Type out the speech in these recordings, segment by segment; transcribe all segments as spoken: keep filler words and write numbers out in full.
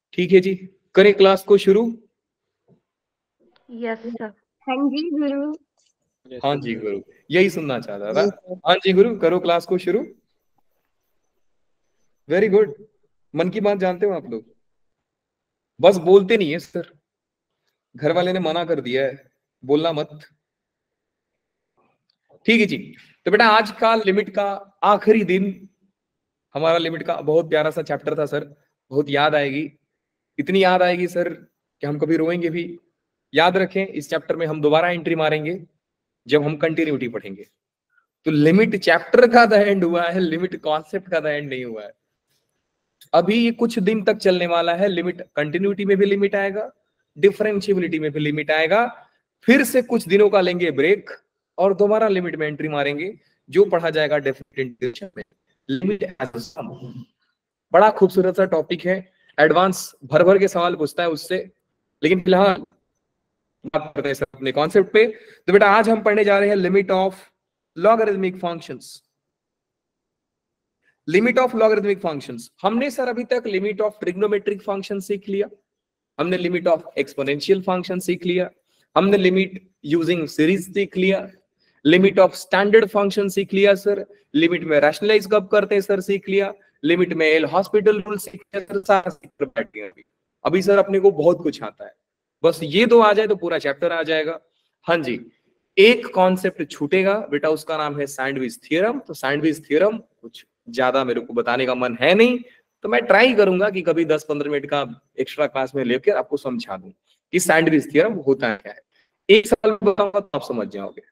ठीक है जी, करें क्लास को शुरू। Yes sir. हाँ जी गुरु। हाँ जी गुरु, यही सुनना चाहता था। हाँ जी गुरु, करो क्लास को शुरू। Very good. मन की बात जानते हो आप लोग, बस बोलते नहीं है सर, घर वाले ने मना कर दिया है, बोलना मत। ठीक है जी। तो बेटा आज का लिमिट का आखिरी दिन, हमारा लिमिट का बहुत प्यारा सा चैप्टर था सर, बहुत याद आएगी, इतनी याद आएगी सर कि हम कभी रोएंगे भी। याद रखें, इस चैप्टर में हम दोबारा एंट्री मारेंगे जब हम कंटिन्यूटी पढ़ेंगे। तो लिमिट चैप्टर का द एंड हुआ है, लिमिट कॉन्सेप्ट का द एंड नहीं हुआ है। अभी ये कुछ दिन तक चलने वाला है। लिमिट कंटिन्यूटी में भी लिमिट आएगा, डिफरेंशियबिलिटी में भी लिमिट आएगा, फिर से कुछ दिनों का लेंगे ब्रेक और दोबारा लिमिट में एंट्री मारेंगे, जो पढ़ा जाएगा डेफिनेट इंटीग्रेशन में। लिमिट एज अ सम, बड़ा खूबसूरत सा टॉपिक है, एडवांस भर भर के सवाल पूछता है उससे। लेकिन फिलहाल बात करते हैं सर अपने कॉन्सेप्ट पे। तो बेटा आज हम पढ़ने जा रहे हैं limit of logarithmic functions. Limit of logarithmic functions, हमने सर अभी तक लिमिट ऑफ ट्रिग्नोमेट्रिक फंक्शन सीख लिया, हमने लिमिट ऑफ एक्सपोनेंशियल फंक्शन सीख लिया, हमने लिमिट यूजिंग सीरीज सीख लिया, लिमिट ऑफ स्टैंडर्ड फंक्शन सीख लिया सर, लिमिट में रैशनलाइज कब करते हैं सर सीख लिया, लिमिट में एल हॉस्पिटल रूल सीख लिया सर, सारा सीख कर बैठ गए अभी। अभी सर अपने को बहुत कुछ आता है, बस ये दो आ जाए तो पूरा चैप्टर आ जाएगा। हाँ जी, एक कॉन्सेप्ट छूटेगा बेटा, उसका नाम है सैंडविच थ्योरम। तो सैंडविच थ्योरम कुछ ज्यादा मेरे को बताने का मन है नहीं, तो मैं ट्राई करूंगा कि कभी दस पंद्रह मिनट का एक्स्ट्रा क्लास में लेकर आपको समझा दूं कि सैंडविच थ्योरम होता क्या है। एक साल में बताऊंगा तो आप समझ जाओगे।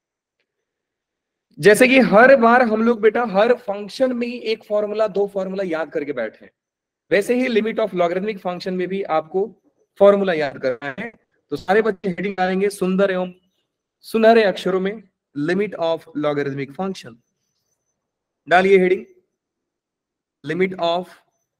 जैसे कि हर बार हम लोग बेटा हर फंक्शन में ही एक फॉर्मूला दो फॉर्मूला याद करके बैठे हैं, वैसे ही लिमिट ऑफ लॉगरिथमिक फंक्शन में भी आपको फॉर्मूला याद करना है। तो सारे बच्चे हेडिंग डालेंगे सुंदर एवं सुनहरे अक्षरों में, लिमिट ऑफ लॉगरिथमिक फंक्शन। डालिए heading, limit of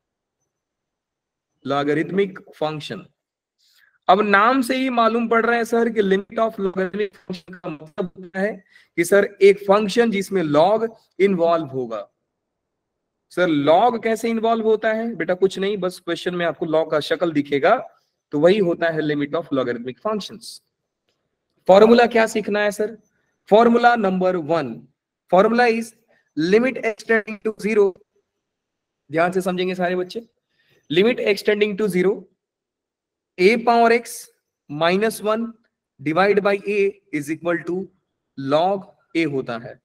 logarithmic function. अब नाम से ही मालूम पड़ रहा है सर कि लिमिट ऑफ लॉगरिथमिक फंक्शन का मतलब होता है कि सर एक फंक्शन जिसमें लॉग इन्वॉल्व होगा। सर लॉग कैसे इन्वॉल्व होता है बेटा? कुछ नहीं, बस क्वेश्चन में आपको लॉग का शक्ल दिखेगा, तो वही होता है limit of logarithmic functions. Formula क्या सीखना है sir? Formula number one, formula is limit extending to zero. ध्यान से समझेंगे सारे बच्चे। Limit extending to zero, a power x minus one divide by a is equal to log a होता है।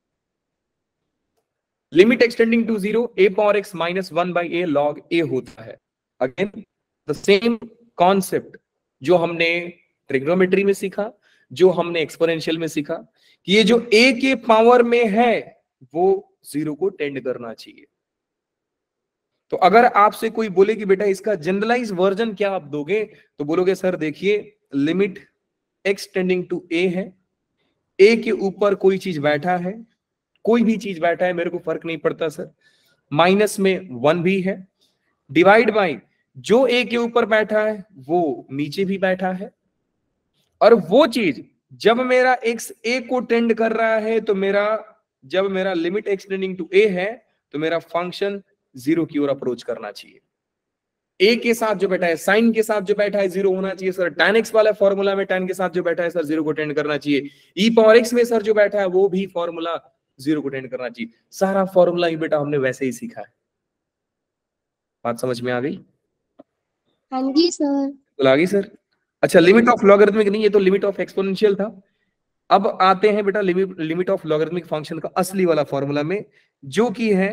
Limit extending to zero, a power x minus one by a log a होता है। Again the same concept जो हमने trigonometry में सीखा, जो हमने एक्सपोनेंशियल में सीखा, कि ये जो ए के पावर में है वो जीरो को टेंड करना चाहिए। तो अगर आपसे कोई बोले कि बेटा इसका जनरलाइज वर्जन क्या आप दोगे, तो बोलोगे सर देखिए limit x tending to a है, ए के ऊपर कोई चीज बैठा है, कोई भी चीज बैठा है मेरे को फर्क नहीं पड़ता सर, माइनस में वन भी है, डिवाइड बाय जो ए के ऊपर बैठा है वो नीचे भी बैठा है, और वो चीज जब मेरा एक्स ए को टेंड कर रहा है तो मेरा जब मेरा लिमिट एक्सटेंडिंग टू ए है तो मेरा फंक्शन जीरो की ओर अप्रोच करना चाहिए। ए के साथ जो बैठा है, साइन के साथ जो बैठा है जीरो होना चाहिए सर। tan x वाला फॉर्मूला में tan के साथ जो बैठा है सर जीरो को टेंड करना चाहिए। e पावर x में सर जो बैठा है वो भी फॉर्मूला जीरो को टेंड करना चाहिए। सारा फॉर्मूला ही बेटा हमने वैसे ही सीखा है। बात समझ में आ गई? हाँ जी सर। तो आ गई सर। अच्छा, लिमिट ऑफ लॉगरिथमिक नहीं, ये तो लिमिट ऑफ एक्सपोनेंशियल था। अब आते हैं बेटा limit limit of logarithmic function का असली वाला फॉर्मूला में, जो कि है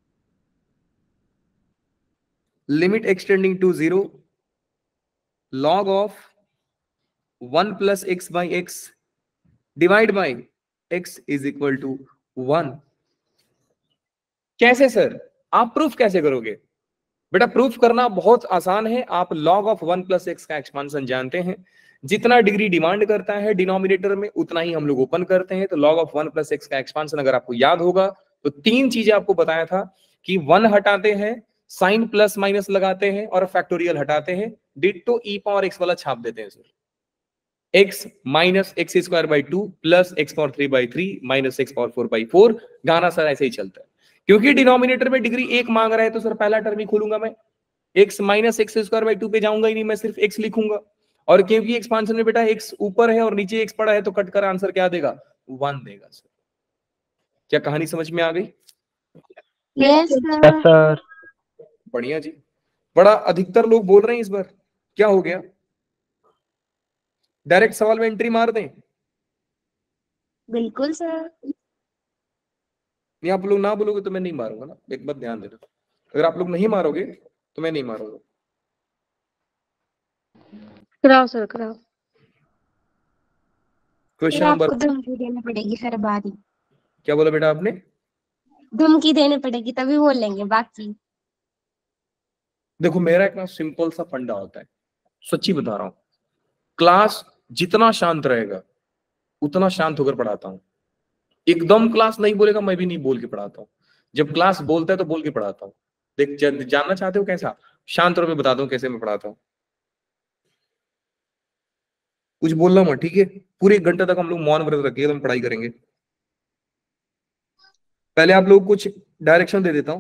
limit extending to zero log of one plus x by x divide by x is equal to one. कैसे सर? आप प्रूफ कैसे करोगे बेटा? प्रूफ करना बहुत आसान है। आप log of one plus x का एक्सपांशन जानते हैं, जितना डिग्री डिमांड करता है डिनोमिनेटर में उतना ही हम लोग ओपन करते हैं। तो log of one plus x का एक्सपांशन अगर आपको याद होगा तो तीन चीजें आपको बताया था कि वन हटाते हैं, साइन प्लस माइनस लगाते हैं और फैक्टोरियल हटाते हैं, डिट्टो ई पावर एक्स वाला छाप देते हैं sir. X minus x square by two plus x power three by three minus x power four by four. गाना सर ऐसे ही चलता है, क्योंकि डिनोमिनेटर में डिग्री एक मांग रहा है तो सर पहला टर्म ही खोलूंगा मैं, x minus x square by two पे जाऊंगा ही नहीं, मैं सिर्फ x लिखूंगा। और क्योंकि एक्सपांशन में बेटा x ऊपर है और नीचे x पड़ा है तो कट कर आंसर क्या देगा, वन देगा सर। क्या कहानी समझ में आ गई? Yes sir. सर। बढ़िया जी। बड़ा अधिकतर लोग बोल रहे हैं इस बार, क्या हो गया? डायरेक्ट सवाल में एंट्री मार दें? बिल्कुल सर। नहीं, आप लोग ना बोलोगे तो मैं नहीं मारूंगा ना, एक बात ध्यान देना। अगर आप लोग नहीं मारोगे तो मैं नहीं मारूंगा। कराओ सर कराओ। क्वेश्चन फिर नंबर, आपको धमकी देनी पड़ेगी हर बारी। क्या बोला बेटा आपने? धमकी देनी पड़ेगी तभी बोलेंगे बाकी। देखो मेरा इतना सिंपल सा फंडा होता है, सच्ची बता रहा हूं। क्लास जितना शांत रहेगा उतना शांत होकर पढ़ाता हूं। एकदम क्लास नहीं बोलेगा मैं भी नहीं बोल के पढ़ाता हूं। जब क्लास बोलता है तो बोल के पढ़ाता हूं। देख जानना चाहते हो कैसा? शांत रहो, मैं बता दूं कैसे मैं पढ़ाता हूं। कुछ बोलना मत, ठीक है? पूरे एक घंटे तक हम लोग मौन व्रत रखिए, हम पढ़ाई करेंगे। पहले आप लोग कुछ डायरेक्शन दे देता हूं।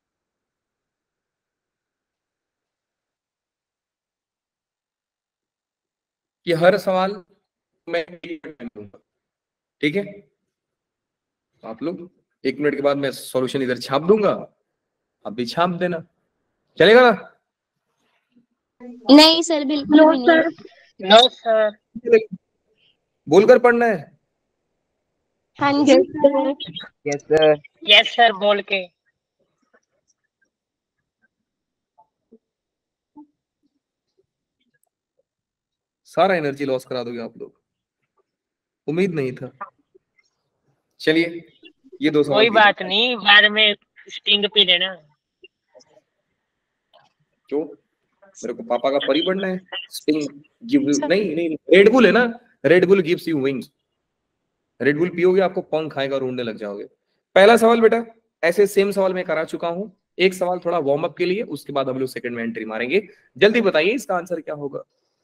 कि हर सवाल मैं दूंगा, ठीक है? आप लोग एक मिनट के बाद मैं सॉल्यूशन इधर छाप दूंगा, आप भी छाप देना, चलेगा ना? नहीं सर बिल्कुल भी नहीं। No sir. बोलकर पढ़ना है। हाँ जी sir. Yes sir. Yes sir बोल के। सारा एनर्जी लॉस करा दोगे आप लोग, उम्मीद नहीं था। चलिए ये दो सवाल कोई बात नहीं, बाद में स्टिंग पी लेना। क्यों? मेरे को पापा का परी बनना है? स्टिंग गिव नहीं नहीं, रेड बुल है ना, Red Bull gives you wings. Red Bull पियोगे आपको पंख आएगा और उड़ने लग जाओगे। पहला सवाल बेटा ऐसे सेम सवाल मैं करा चुका हूं, एक सवाल थोड़ा वार्म अप के लिए, उसके बाद हम लोग सेकंड में एंट्री मारेंगे। जल्दी बताइए इसका आंसर क्या होगा?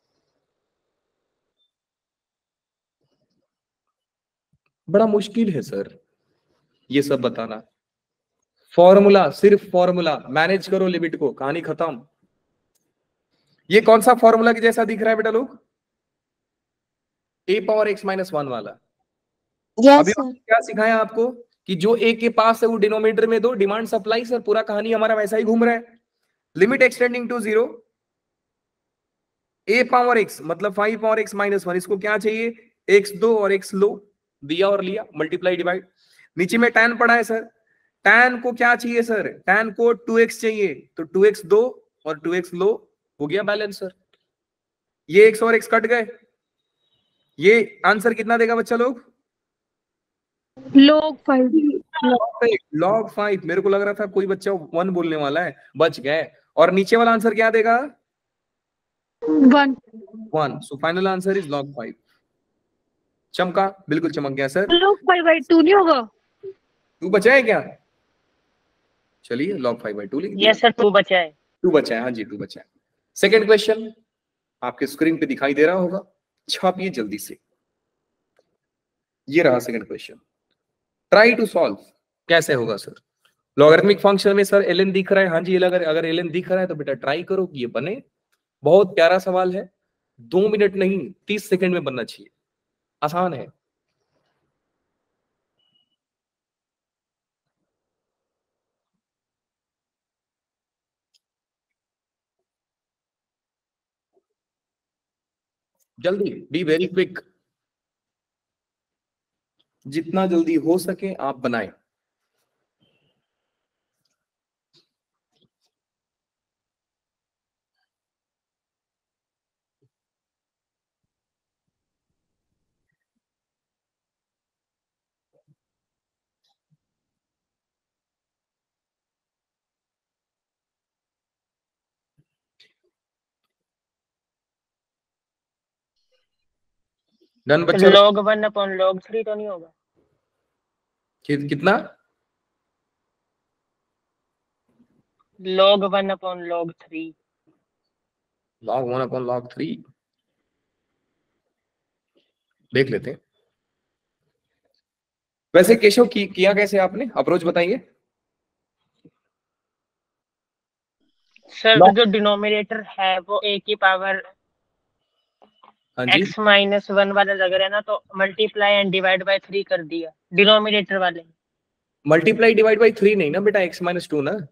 बड़ा मुश्किल है सर ये सब बताना। फॉर्मूला, सिर्फ फॉर्मूला, मैनेज करो लिमिट को, कहानी खत्म। ये कौन सा फॉर्मूला के जैसा दिख रहा है बेटा लोग? A power x minus one वाला। यस अभी सर। क्या सिखाया आपको कि जो ए के पास है वो डिनोमिनेटर में दो, डिमांड सप्लाई। सर पूरा कहानी हमारा वैसा ही घूम रहा है। Limit extending to zero, a power x मतलब five power x minus one, इसको क्या चाहिए? एक्स दो और एक्स लो, दिया और लिया, मल्टीप्लाई डिवाइड। नीचे में tan पड़ा है सर, tan को क्या चाहिए सर? tan को टू एक्स चाहिए, तो टू एक्स दो और टू एक्स लो, हो गया बैलेंस सर। ये x और x कट गए, ये आंसर कितना देगा बच्चा लोग? लोग फाइव। Log five. मेरे को लग रहा था कोई बच्चा वन बोलने वाला है, बच गए। और नीचे वाला आंसर क्या देगा? One. One. So final answer is log five. चमका, बिल्कुल चमक गया सर। लोग फाइव बाई टू नहीं होगा? टू बचा है क्या? चलिए लॉग फाइव बाई टू लिख दिया। यस सर टू बचा है। टू बचा है, हाँ जी टू बचा है। सेकेंड क्वेश्चन आपके स्क्रीन पे दिखाई दे रहा होगा, छापिए जल्दी से। ये रहा second question, try to solve. कैसे होगा सर? लॉगरिथमिक फंक्शन में सर एल एन दिख रहा है, हाँ जी अगर अगर एल एन दिख रहा है तो बेटा ट्राई करो कि ये बने। बहुत प्यारा सवाल है, दो मिनट नहीं तीस सेकंड में बनना चाहिए, आसान है। जल्दी, बी वेरी क्विक, जितना जल्दी हो सके आप बनाएं। डन बच्चा लोग? Log one upon log three तो नहीं होगा? कि, कितना? Log one upon log three. Log one upon log three, देख लेते हैं। वैसे केशव की, किया कैसे आपने? अप्रोच बताइए। सर Log- जो डिनोमिनेटर है वो a की पावर हाँ जी, x माइनस वन वाला लग रहा है ना, तो multiply and divide by three कर दिया डिनोमिनेटर वाले। मल्टीप्लाई डिवाइड बाई थ्री नहीं ना बेटा, एक्स माइनस टू ना।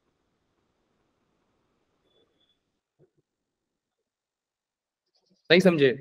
नहीं समझे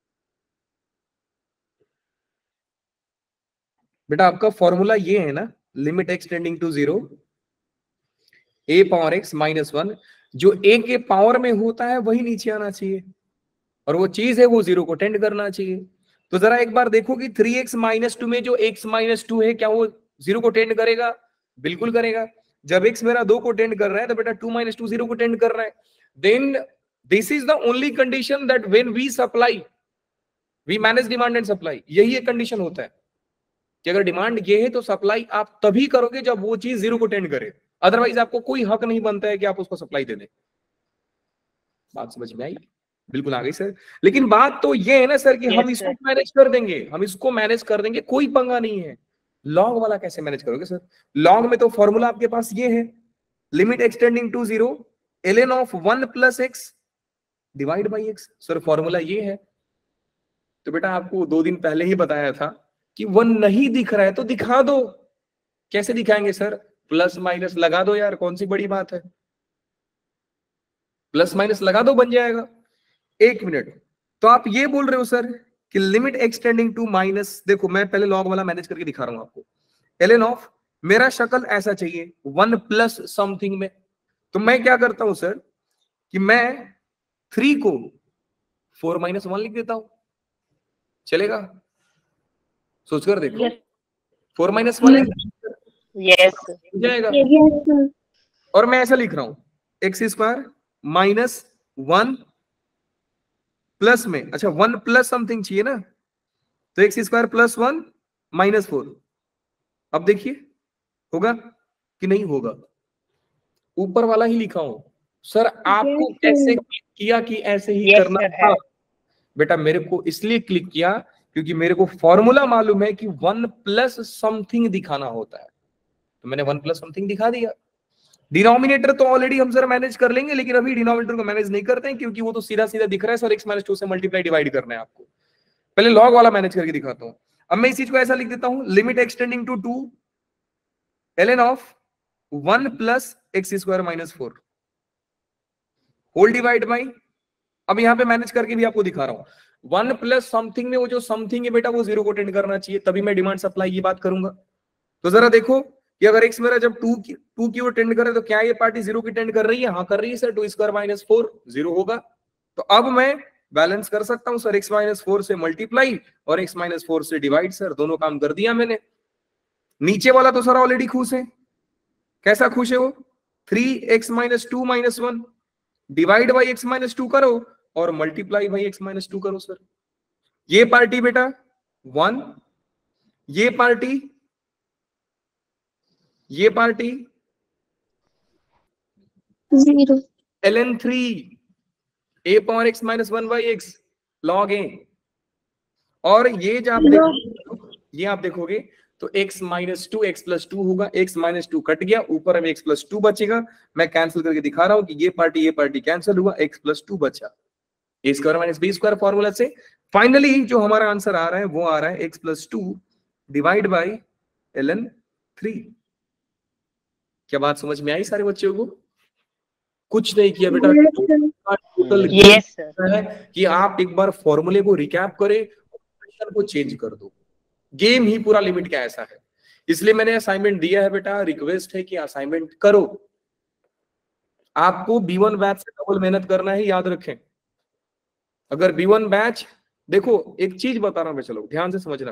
बेटा? आपका फॉर्मूला ये है ना, limit x tending to zero a power x minus one, जो ए के पावर में होता है वही नीचे आना चाहिए, और वो चीज है वो जीरो को टेंड करना चाहिए। तो जरा एक बार देखो कि थ्री एक्स माइनस टू में जो एक्स माइनस टू है, क्या वो जीरो को टेंड करेगा? बिल्कुल करेगा। जब एक्स मेरा दो को टेंड कर रहा है तो बेटा टू माइनस टू जीरो को टेंड कर रहा है। Then this is the only condition that when we supply we manage demand and supply. यही एक कंडीशन होता है कि अगर डिमांड ये है तो सप्लाई आप तभी करोगे जब वो चीज जीरो को टेंड करे, अदरवाइज आपको कोई हक नहीं बनता है कि आप उसको सप्लाई दे दें। बात समझ में आई? बिल्कुल आ गई सर। लेकिन बात तो ये है ना सर कि Yes, हम इसको sir. मैनेज कर देंगे, हम इसको मैनेज कर देंगे, कोई पंगा नहीं है। लॉग वाला कैसे मैनेज करोगे सर? लॉग में तो फॉर्मूला आपके पास ये है, limit extending to zero ln of one plus x divide by x. Sir formula ये है। तो बेटा आपको दो दिन पहले ही बताया था कि वन नहीं दिख रहा है तो दिखा दो। कैसे दिखाएंगे सर? प्लस माइनस लगा दो यार, कौन सी बड़ी बात है, प्लस माइनस लगा दो बन जाएगा। एक मिनट, तो आप ये बोल रहे हो सर कि लिमिट एक्सटेंडिंग टू माइनस, देखो मैं पहले लॉग वाला मैनेज करके दिखा रहा हूं आपको। ln ऑफ मेरा शक्ल ऐसा चाहिए वन प्लस समथिंग में, तो मैं क्या करता हूं सर कि मैं थ्री को फोर माइनस वन लिख देता हूं, चलेगा? सोचकर देखो। Yes. Four minus one Yes. जाएगा। Yes. और मैं ऐसा लिख रहा हूं x square minus one plus में, अच्छा वन प्लस समथिंग चाहिए ना, तो x square plus one minus four. अब देखिए होगा कि नहीं होगा? ऊपर वाला ही लिखा हूं सर, आपको Yes, कैसे sir. क्लिक किया कि ऐसे ही Yes, करना sir, था? है। बेटा मेरे को इसलिए क्लिक किया क्योंकि मेरे को फॉर्मूला मालूम है कि वन प्लस समथिंग दिखाना होता है, तो मैंने वन प्लस समथिंग दिखा दिया। डिनोमिनेटर तो ऑलरेडी हम सर मैनेज कर लेंगे, लेकिन अभी डिनोमिनेटर को मैनेज नहीं करते हैं क्योंकि वो तो सीधा सीधा दिख रहा है सर, एक्स माइनस टू से मल्टीप्लाई डिवाइड करना है आपको। पहले लॉग वाला मैनेज करके दिखाता हूं। अब मैं इस चीज को ऐसा लिख देता हूं, limit extending to two ln of one plus x square minus four whole divide by, अब यहां पे मैनेज करके भी आपको दिखा रहा हूं, वन प्लस समथिंग में वो जो समथिंग है बेटा वो जीरो को टेंड करना चाहिए, तभी मैं डिमांड सप्लाई ये बात करूंगा। तो जरा देखो कि अगर एक्स मेरा जब टू की टू की ओर टेंड करे तो क्या ये पार्टी जीरो की टेंड कर रही है? हाँ कर रही है sir, two square minus four zero होगा। तो अब मैं बैलेंस कर सकता हूं सर, एक्स माइनस फोर से मल्टीप्लाई और एक्स माइनस फोर से डिवाइड। सर दोनों काम कर दिया मैंने। नीचे वाला तो सर ऑलरेडी खुश है। कैसा खुश है वो? Three x minus two minus one divide by x minus two करो और multiply by x minus two करो। सर ये पार्टी बेटा वन, ये पार्टी ये party Zero. ln three a power x minus one by x log a. और ये जो आप देखोगे, ये आप देखोगे तो x minus two x plus two होगा, x माइनस टू कट गया, ऊपर अब x प्लस टू बचेगा। मैं कैंसिल करके दिखा रहा हूं कि ये पार्टी ये पार्टी कैंसिल हुआ, x प्लस टू बचा। A square minus b square formula से फाइनली जो हमारा आंसर आ रहा है वो आ रहा है x plus two divide by ln three. क्या बात समझ में आई सारे बच्चों को? कुछ नहीं किया बेटा, टोटल Yes, sir. है कि आप एक बार फॉर्मूले को रिकैप करें, क्वेश्चन को चेंज कर दो। गेम ही पूरा लिमिट का ऐसा है, इसलिए मैंने असाइनमेंट दिया है बेटा। रिक्वेस्ट है कि असाइनमेंट करो। आपको बी वन बैच से डबल मेहनत करना है, याद रखें। अगर बी वन बैच, देखो एक चीज बता रहा हूं मैं, चलो ध्यान से समझना।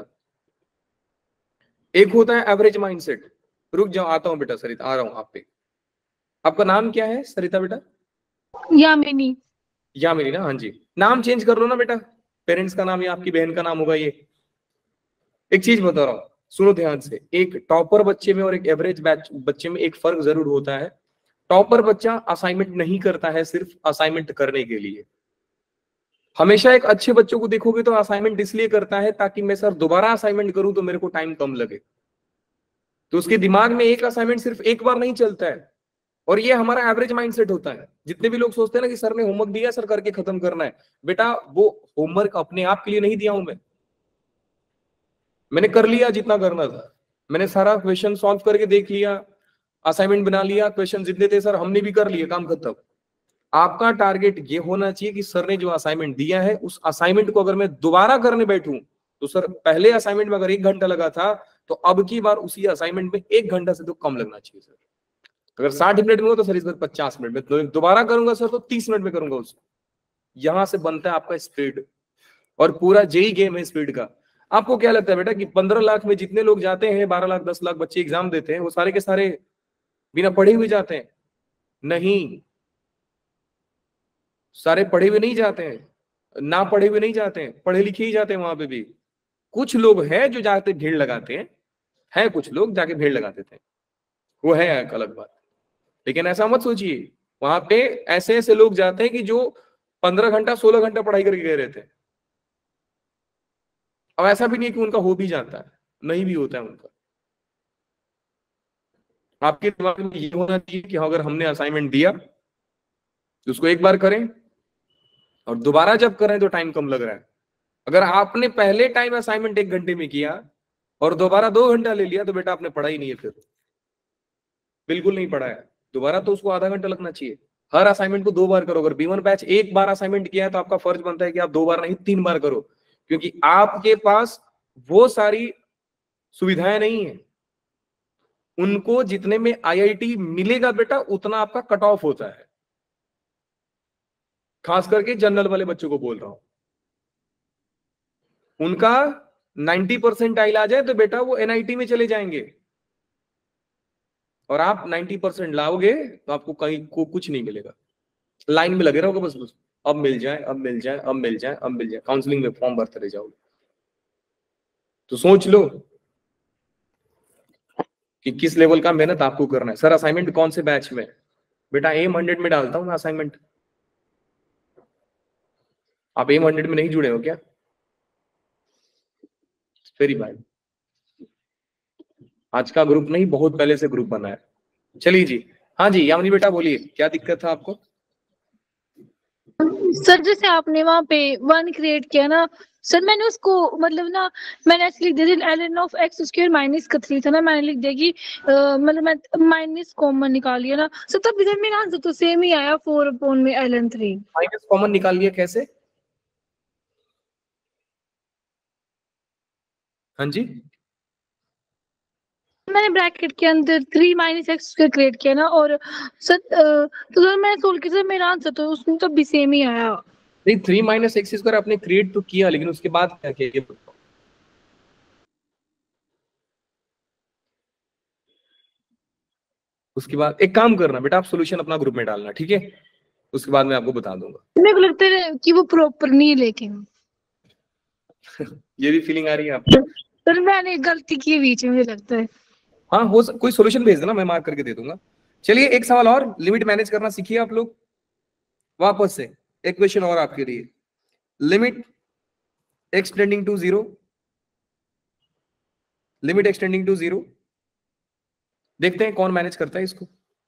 एक होता है एवरेज माइंडसेट। रुक जाओ, आता हूं बेटा सरिता, आ रहा हूं आप पे। आपका नाम क्या है सरिता बेटा? यामिनी. यामिनी ना? हाँ जी, नाम चेंज कर लो ना बेटा, पेरेंट्स का नाम या आपकी बहन का नाम होगा ये। एक चीज बता रहा हूं, सुनो ध्यान से। एक टॉपर बच्चे में और एक एवरेज बैच बच्चे में एक फर्क जरूर होता है। टॉपर बच्चा असाइनमेंट नहीं करता है सिर्फ असाइनमेंट करने के लिए। हमेशा एक अच्छे बच्चों को देखोगे तो असाइनमेंट इसलिए करता है ताकि मैं सर दोबारा असाइनमेंट करूं तो मेरे को टाइम कम लगे। तो उसके दिमाग में एक असाइनमेंट सिर्फ एक बार नहीं चलता है, और ये हमारा एवरेज माइंडसेट होता है। जितने भी लोग सोचते हैं ना कि सर ने होमवर्क दिया, सर करके खत्म करना है, बेटा वो होमवर्क अपने आप के लिए नहीं दिया हूं मैं। मैंने कर लिया जितना करना था, मैंने सारा क्वेश्चन सॉल्व करके देख लिया, असाइनमेंट बना लिया, क्वेश्चन जितने थे सर हमने भी कर लिए, काम खत्म। आपका टारगेट ये होना चाहिए कि सर ने जो असाइनमेंट दिया है उस असाइनमेंट को अगर मैं दोबारा करने बैठूं तो सर पहले असाइनमेंट में अगर एक घंटा लगा था तो अब की बार उसी असाइनमेंट में एक घंटा से तो कम लगना चाहिए सर। अगर साठ मिनट में हो तो सर इस बार पचास मिनट में, तो दोबारा करूंगा सर तो तीस मिनट में करूंगा उसको। यहां से बनता है आपका स्पीड, और पूरा जेई गेम है स्पीड का। आपको क्या लगता है बेटा कि पंद्रह लाख में जितने लोग जाते हैं, बारह लाख दस लाख बच्चे एग्जाम देते हैं, वो सारे के सारे बिना पढ़े हुए जाते हैं? नहीं, सारे पढ़े हुए नहीं जाते हैं, ना पढ़े हुए नहीं जाते हैं, पढ़े लिखे ही जाते हैं वहां पे भी। कुछ लोग हैं जो जाते भीड़ लगाते हैं, है कुछ लोग जाके भीड़ लगा देते हैं, वो है एक अलग बात। लेकिन ऐसा मत सोचिए, वहां पे ऐसे ऐसे लोग जाते हैं कि जो पंद्रह घंटा सोलह घंटा पढ़ाई करके गए रहते हैं। अब ऐसा भी नहीं कि उनका हो भी जाता है, नहीं भी होता है उनका। आपके दिमाग में ये होना चाहिए कि अगर हमने असाइनमेंट दिया तो उसको एक बार करें, और दोबारा जब करें तो टाइम कम लग रहा है। अगर आपने पहले टाइम असाइनमेंट एक घंटे में किया और दोबारा दो घंटा ले लिया तो बेटा आपने पढ़ा ही नहीं है, फिर बिल्कुल नहीं पढ़ा है। दोबारा तो उसको आधा घंटा लगना चाहिए। हर असाइनमेंट को दो बार करो। अगर बी वन बैच एक बार असाइनमेंट किया है तो आपका फर्ज बनता है कि आप दो बार नहीं तीन बार करो, क्योंकि आपके पास वो सारी सुविधाएं नहीं है। उनको जितने में आईआईटी मिलेगा बेटा उतना आपका कट ऑफ होता है, खास करके जनरल वाले बच्चों को बोल रहा हूं। उनका नब्बे परसेंट आइल आ जाए तो बेटा वो एनआईटी में चले जाएंगे, और आप नब्बे परसेंट लाओगे तो आपको कहीं को कुछ नहीं मिलेगा। लाइन में लगे रहोगे बस बस अब मिल जाए अब मिल जाए अब मिल जाए अब मिल जाए, काउंसलिंग में फॉर्म भरते रह जाओगे। तो सोच लो कि किस लेवल का मेहनत आपको करना है। सर असाइनमेंट कौन से बैच में? बेटा एम हंड्रेड में डालता हूं मैं असाइनमेंट। आप एम हंड्रेड में नहीं जुड़े हो क्या? Very bad. आज का ग्रुप नहीं, बहुत पहले से ग्रुप बना है। चलिए जी, हाँ जी यामिनी बेटा बोलिए, क्या दिक्कत था आपको? सर जैसे आपने वहाँ पे वन क्रिएट किया ना सर, मैंने उसको मतलब ना मैंने ऐसे लिख दिया L N of x square minus का थ्री था ना, मैंने लिख दिया कि मतलब मैं माइनस कॉमन निकाल लिया ना सर, तब इधर मेरा आंसर तो सेम ही आया फोर अपॉन में L N three. Minus common निकाल लिया कैसे? हाँ जी, मैंने ब्रैकेट के अंदर three minus x square create किया ना, और सर तो सर मैं सोल के सर मेरा आंसर तो उसमें तब भी सेम ही आया। नहीं थ्री माइनस एक्स स्क्वायर आपने क्रिएट तो किया, लेकिन उसके बाद क्या किया ये बताओ। उसके बाद एक काम करना बेटा, आप सॉल्यूशन अपना ग्रुप में डालना, ठीक है? उसके बाद मैं आपको बता दूंगा। मेरे को लगता है कि वो प्रॉपर नहीं, लेकिन ये भी फीलिंग आ रही है आपको? सर मैंने गलती की बीच में, मुझे लगता है। हाँ हो सक, कोई सॉल्यूशन भेज देना, मैं मार्क करके दे दूंगा। चलिए एक सवाल और, लिमिट मैनेज करना सीखिए आप लोग। वापस से एक क्वेश्चन और आपके लिए, limit extending to zero, limit extending to zero. देखते हैं कौन मैनेज करता है इसको।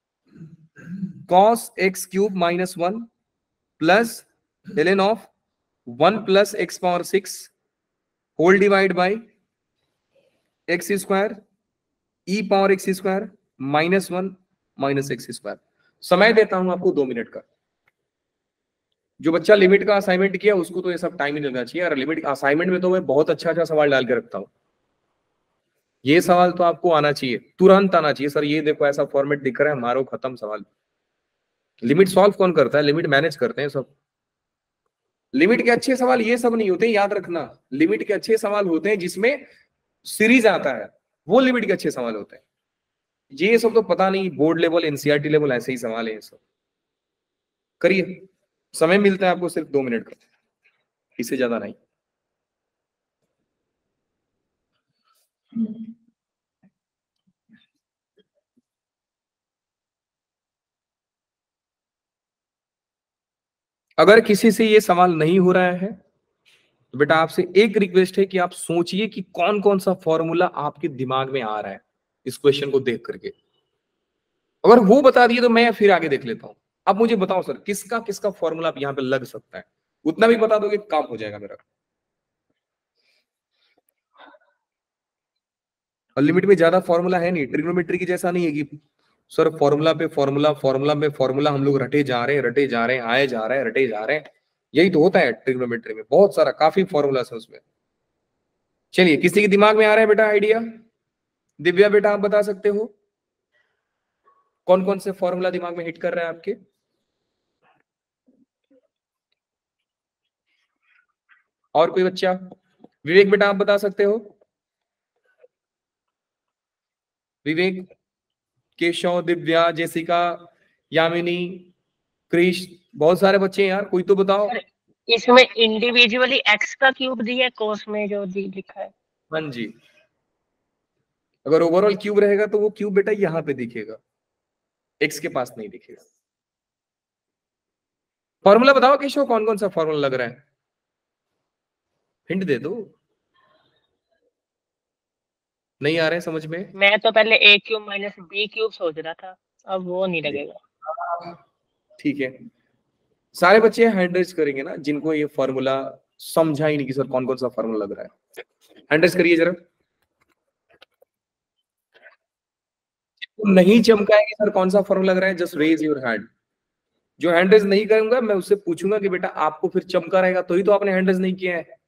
Cos x cube minus one plus ln of one plus x power six whole divide by x square e power x square minus one minus x square. समय देता हूं आपको दो मिनट का। जो बच्चा लिमिट का असाइनमेंट किया उसको तो ये सब टाइम ही लगना चाहिए। और लिमिट असाइनमेंट में तो मैं बहुत अच्छा अच्छा सवाल डाल के रखता हूं। ये सवाल तो आपको आना चाहिए, तुरंत आना चाहिए। सर ये देखो ऐसा फॉर्मेट दिख रहा है, मारो खत्म सवाल। लिमिट सॉल्व कौन करता है? लिमिट मैनेज करते हैं सब। लिमिट के अच्छे सवाल ये सब नहीं होते, याद रखना। लिमिट के अच्छे सवाल होते हैं जिसमें सीरीज आता है, वो लिमिट के अच्छे सवाल होते हैं। ये सब तो पता नहीं, बोर्ड लेवल एनसीईआरटी लेवल ऐसे ही सवाल है ये सब। करिए, समय मिलता है आपको सिर्फ दो मिनट का, इससे ज्यादा नहीं। अगर किसी से ये सवाल नहीं हो रहा है तो बेटा आपसे एक रिक्वेस्ट है कि आप सोचिए कि कौन कौन सा फॉर्मूला आपके दिमाग में आ रहा है इस क्वेश्चन को देख करके। अगर वो बता दिए तो मैं फिर आगे देख लेता हूं। अब मुझे बताओ सर, किसका किसका फॉर्मूला यहाँ पे लग सकता है, उतना भी बता दोगे काम हो जाएगा मेरा। और लिमिट में ज्यादा फॉर्मूला है नहीं, ट्रिग्नोमेट्री की जैसा नहीं है कि सर फॉर्मूला पे फॉर्मूला, फॉर्मूला में फॉर्मूला, हम लोग रटे जा रहे हैं रटे जा रहे हैं आए जा रहे हैं रटे जा रहे हैं। यही तो होता है ट्रिग्नोमेट्री में, बहुत सारा काफी फॉर्मूला है उसमें। चलिए, किसी के दिमाग में आ रहा है बेटा आइडिया? दिव्या बेटा आप बता सकते हो कौन कौन से फॉर्मूला दिमाग में हिट कर रहा है आपके? और कोई बच्चा? विवेक बेटा आप बता सकते हो? विवेक, केशव, दिव्या, जेसिका, यामिनी, क्रिश, बहुत सारे बच्चे हैं यार, कोई तो बताओ। इसमें इंडिविजुअली एक्स का क्यूब दिया है, कोस में जो दी लिखा है। हाँ जी, अगर ओवरऑल क्यूब रहेगा तो वो क्यूब बेटा यहाँ पे दिखेगा, एक्स के पास नहीं दिखेगा। फॉर्मूला बताओ केशव, कौन कौन सा फॉर्मूला लग रहा है? हिंट दे दो। नहीं आ रहे हैं समझ में? मैं तो पहले a cube minus b cube सोच रहा था, अब वो नहीं लगेगा। ठीक है, सारे बच्चे हैंड रेज करेंगे ना जिनको ये फॉर्मूला समझा ही नहीं कि सर कौन कौन सा फॉर्मूला लग रहा है। हैंड रेज करिए जरा। नहीं चमकाएंगे सर कौन सा फॉर्मूला लग रहा है, जस्ट रेज योर हैंड। जो हैंड रेज नहीं करूंगा मैं उससे पूछूंगा कि बेटा आपको फिर चमका रहेगा तो ही तो आपने हैंड रेज नहीं किया है।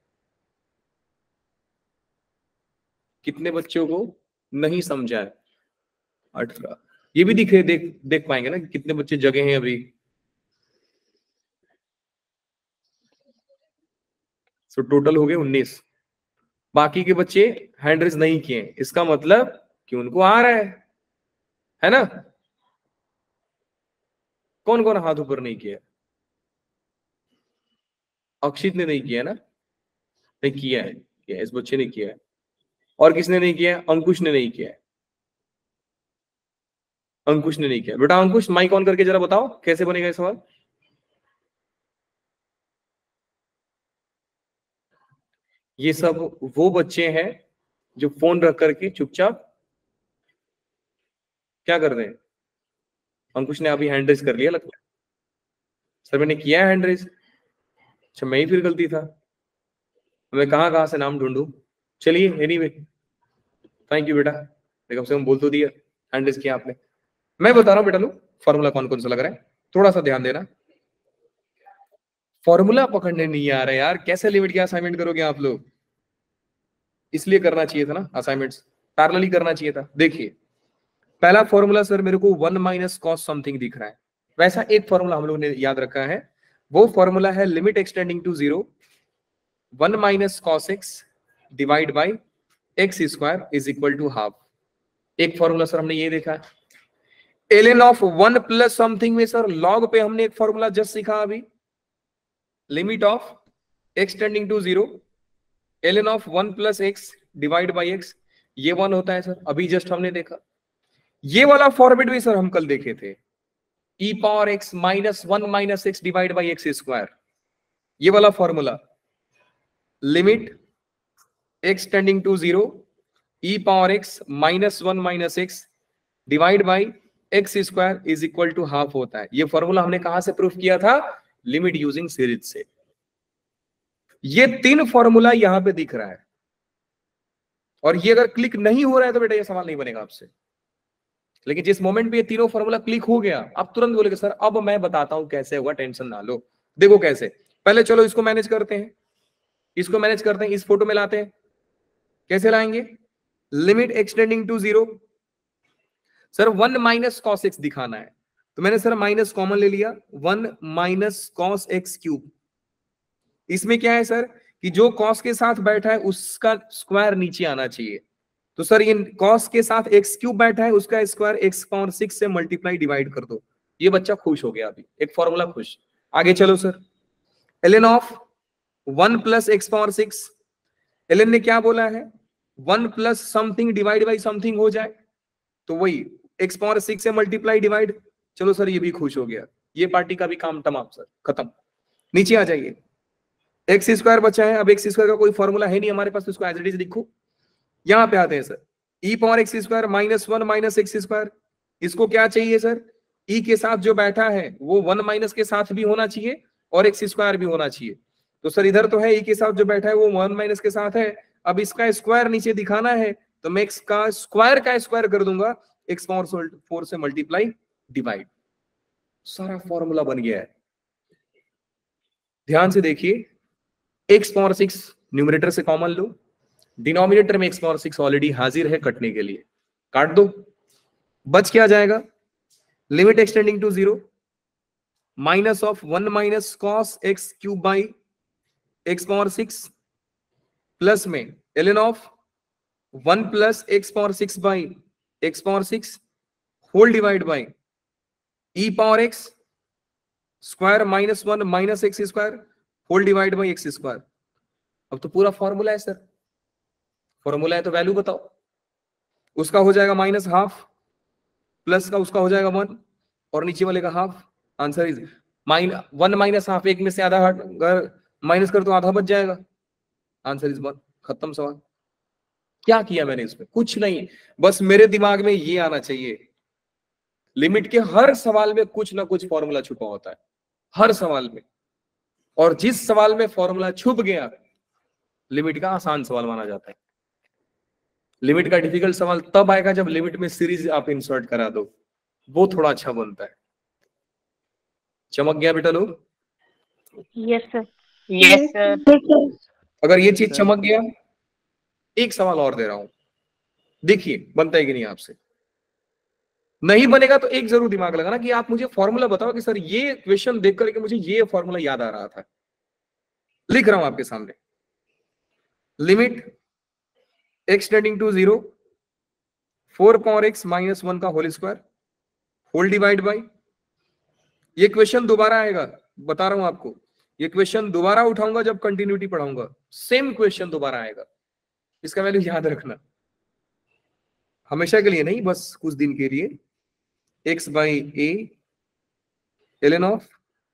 कितने बच्चों को नहीं समझा है? अठारह। ये भी दिखे देख देख पाएंगे ना कितने बच्चे जगे हैं अभी। सो टोटल हो गए उन्नीस। बाकी के बच्चे हैंड रेज नहीं किए, इसका मतलब कि उनको आ रहा है है ना? कौन कौन हाथ ऊपर नहीं किया? अक्षित ने नहीं किया ना? नहीं किया है, किया है, इस बच्चे ने किया है। और किसने नहीं किया? अंकुश ने नहीं किया है। अंकुश ने नहीं किया। बेटा अंकुश माइक ऑन करके जरा बताओ कैसे बनेगा ये सवाल। ये सब वो बच्चे हैं जो फोन रख करके चुपचाप क्या कर रहे हैं? अंकुश ने अभी हैंड रेज कर लिया लगता है। सर मैंने किया है हैंड रेज। अच्छा मैं ही फिर गलती था, मैं कहां कहां से नाम ढूंढूं। चलिए एनीवे थैंक यू बेटा, कम से कम बोल तो दिया हैंड रेज किया आपने। मैं बता रहा हूं बेटा लोग फॉर्मूला कौन कौन सा लग रहा है, थोड़ा सा ध्यान देना। फॉर्मूला पकड़ने नहीं आ रहा है यार, कैसे लिमिट का असाइनमेंट करोगे आप लोग? इसलिए करना चाहिए था ना असाइनमेंट्स, पैरेलली करना चाहिए था। देखिए पहला फॉर्मूला सर मेरे को वन माइनस कॉस समथिंग दिख रहा है। वैसा एक फॉर्मूला हम लोग ने याद रखा है, वो फॉर्मूला है limit extending to zero one minus cos x divide by x square is equal to half. एक फॉर्मूला सर हमने ये देखा है। LN of one plus something में सर लॉग पे हमने एक फॉर्मूला जस्ट सीखा अभी, limit of extending to zero LN of one plus x divide by x, ये वन होता है सर, अभी जस्ट हमने देखा। ये वाला फॉर्मेट भी सर हम कल देखे थे, e power x minus one minus x divide by x square, ये वाला formula limit x tending to zero e power x minus one minus x divide by x square is equal to half होता है। ये formula हमने कहां से proof किया था? लिमिट यूजिंग सीरीज से। ये तीन फॉर्मूला यहां पे दिख रहा है, और ये अगर क्लिक नहीं हो रहा है तो बेटा ये सवाल नहीं बनेगा आपसे। लेकिन जिस मोमेंट पे ये तीनों फॉर्मूला क्लिक हो गया, आप तुरंत बोलेगे सर अब मैं बताता हूं कैसे होगा, टेंशन ना लो। देखो कैसे, पहले चलो इसको मैनेज करते हैं, इसको मैनेज करते हैं, इस फोटो में लाते हैं। कैसे लाएंगे? Limit extending to zero, sir one minus cos x दिखाना है, तो मैंने सर माइनस कॉमन ले लिया, one minus cos x cube. इसमें क्या है सर कि जो कॉस के साथ बैठा है उसका स्क्वायर नीचे आना चाहिए, तो सर ये कॉस के साथ एक्स क्यूब बैठा है, उसका स्क्वायर एक्स पावर सिक्स से मल्टीप्लाई डिवाइड कर दो। ये बच्चा खुश हो गया, अभी एक फॉर्मूला खुश। आगे चलो sir, LN of one plus x power six, LN ने क्या बोला है? One plus something divide by something हो जाए, तो वही एक्स पावर सिक्स से मल्टीप्लाई डिवाइड। चलो सर ये भी खुश हो गया, ये पार्टी का भी काम तमाम सर खत्म। नीचे आ जाइए, एक्स स्क्वायर बचा है। अब एक्स स्क्वायर का कोई फॉर्मूला है नहीं हमारे पास, तो इसको एज इट इज लिखो। यहां पे आते हैं sir, e power x square minus one minus x square इसको क्या चाहिए सर, ई के साथ जो बैठा है वो वन माइनस के साथ भी होना चाहिए और एक्स स्क्वायर भी होना चाहिए। तो सर इधर तो है ई के साथ जो बैठा है वो वन माइनस के साथ है, अब इसका स्क्वायर नीचे दिखाना है तो मैं एक्स का स्क्वायर का स्क्वायर कर दूंगा, एक्स पावर फोर से मल्टीप्लाई डिवाइड, सारा फॉर्मूला बन गया है। ध्यान से देखिए, एक्स पावर सिक्स न्यूमरेटर से कॉमन लो, डिनोमिनेटर में एक्स पावर सिक्स ऑलरेडी हाजिर है कटने के लिए, काट दो, बच क्या जाएगा, limit extending to zero minus of one minus cos x cube by x power six plus में L of one plus x power six by x power six whole divide by e power x square minus one minus x square whole divide by x square. अब तो पूरा formula है sir, formula है तो value बताओ, उसका हो जाएगा माइनस हाफ, प्लस का उसका हो जाएगा वन और नीचे वाले का half. Answer is minus one minus half, एक में से आधा हट अगर माइनस कर तो आधा बच जाएगा, आंसर इज वन। खत्म सवाल। क्या किया मैंने इसमें, कुछ नहीं, बस मेरे दिमाग में ये आना चाहिए, लिमिट के हर सवाल में कुछ ना कुछ फॉर्मूला छुपा होता है, हर सवाल में, और जिस सवाल में फॉर्मूला छुप गया लिमिट का आसान सवाल माना जाता है। लिमिट का डिफिकल्ट सवाल तब आएगा जब लिमिट में सीरीज आप इंसर्ट करा दो, वो थोड़ा अच्छा बनता है। चमक गया बेटा लोग? Yes sir, yes sir. अगर ये चीज चमक गया, एक सवाल और दे रहा हूं, देखिए बनता है कि नहीं आपसे। नहीं बनेगा तो एक जरूर दिमाग लगाना कि आप मुझे फॉर्मूला बताओ कि सर ये क्वेश्चन देख करके मुझे ये फॉर्मूला याद आ रहा था। लिख रहा हूं आपके सामने, limit x tending to zero four power x minus one का whole square whole divide by, ये क्वेश्चन दोबारा आएगा, बता रहा हूं आपको, ये क्वेश्चन दोबारा उठाऊंगा जब कंटिन्यूटी पढ़ाऊंगा, सेम क्वेश्चन दोबारा आएगा, इसका वैल्यू याद रखना, हमेशा के लिए नहीं, बस कुछ दिन के लिए। X by a l of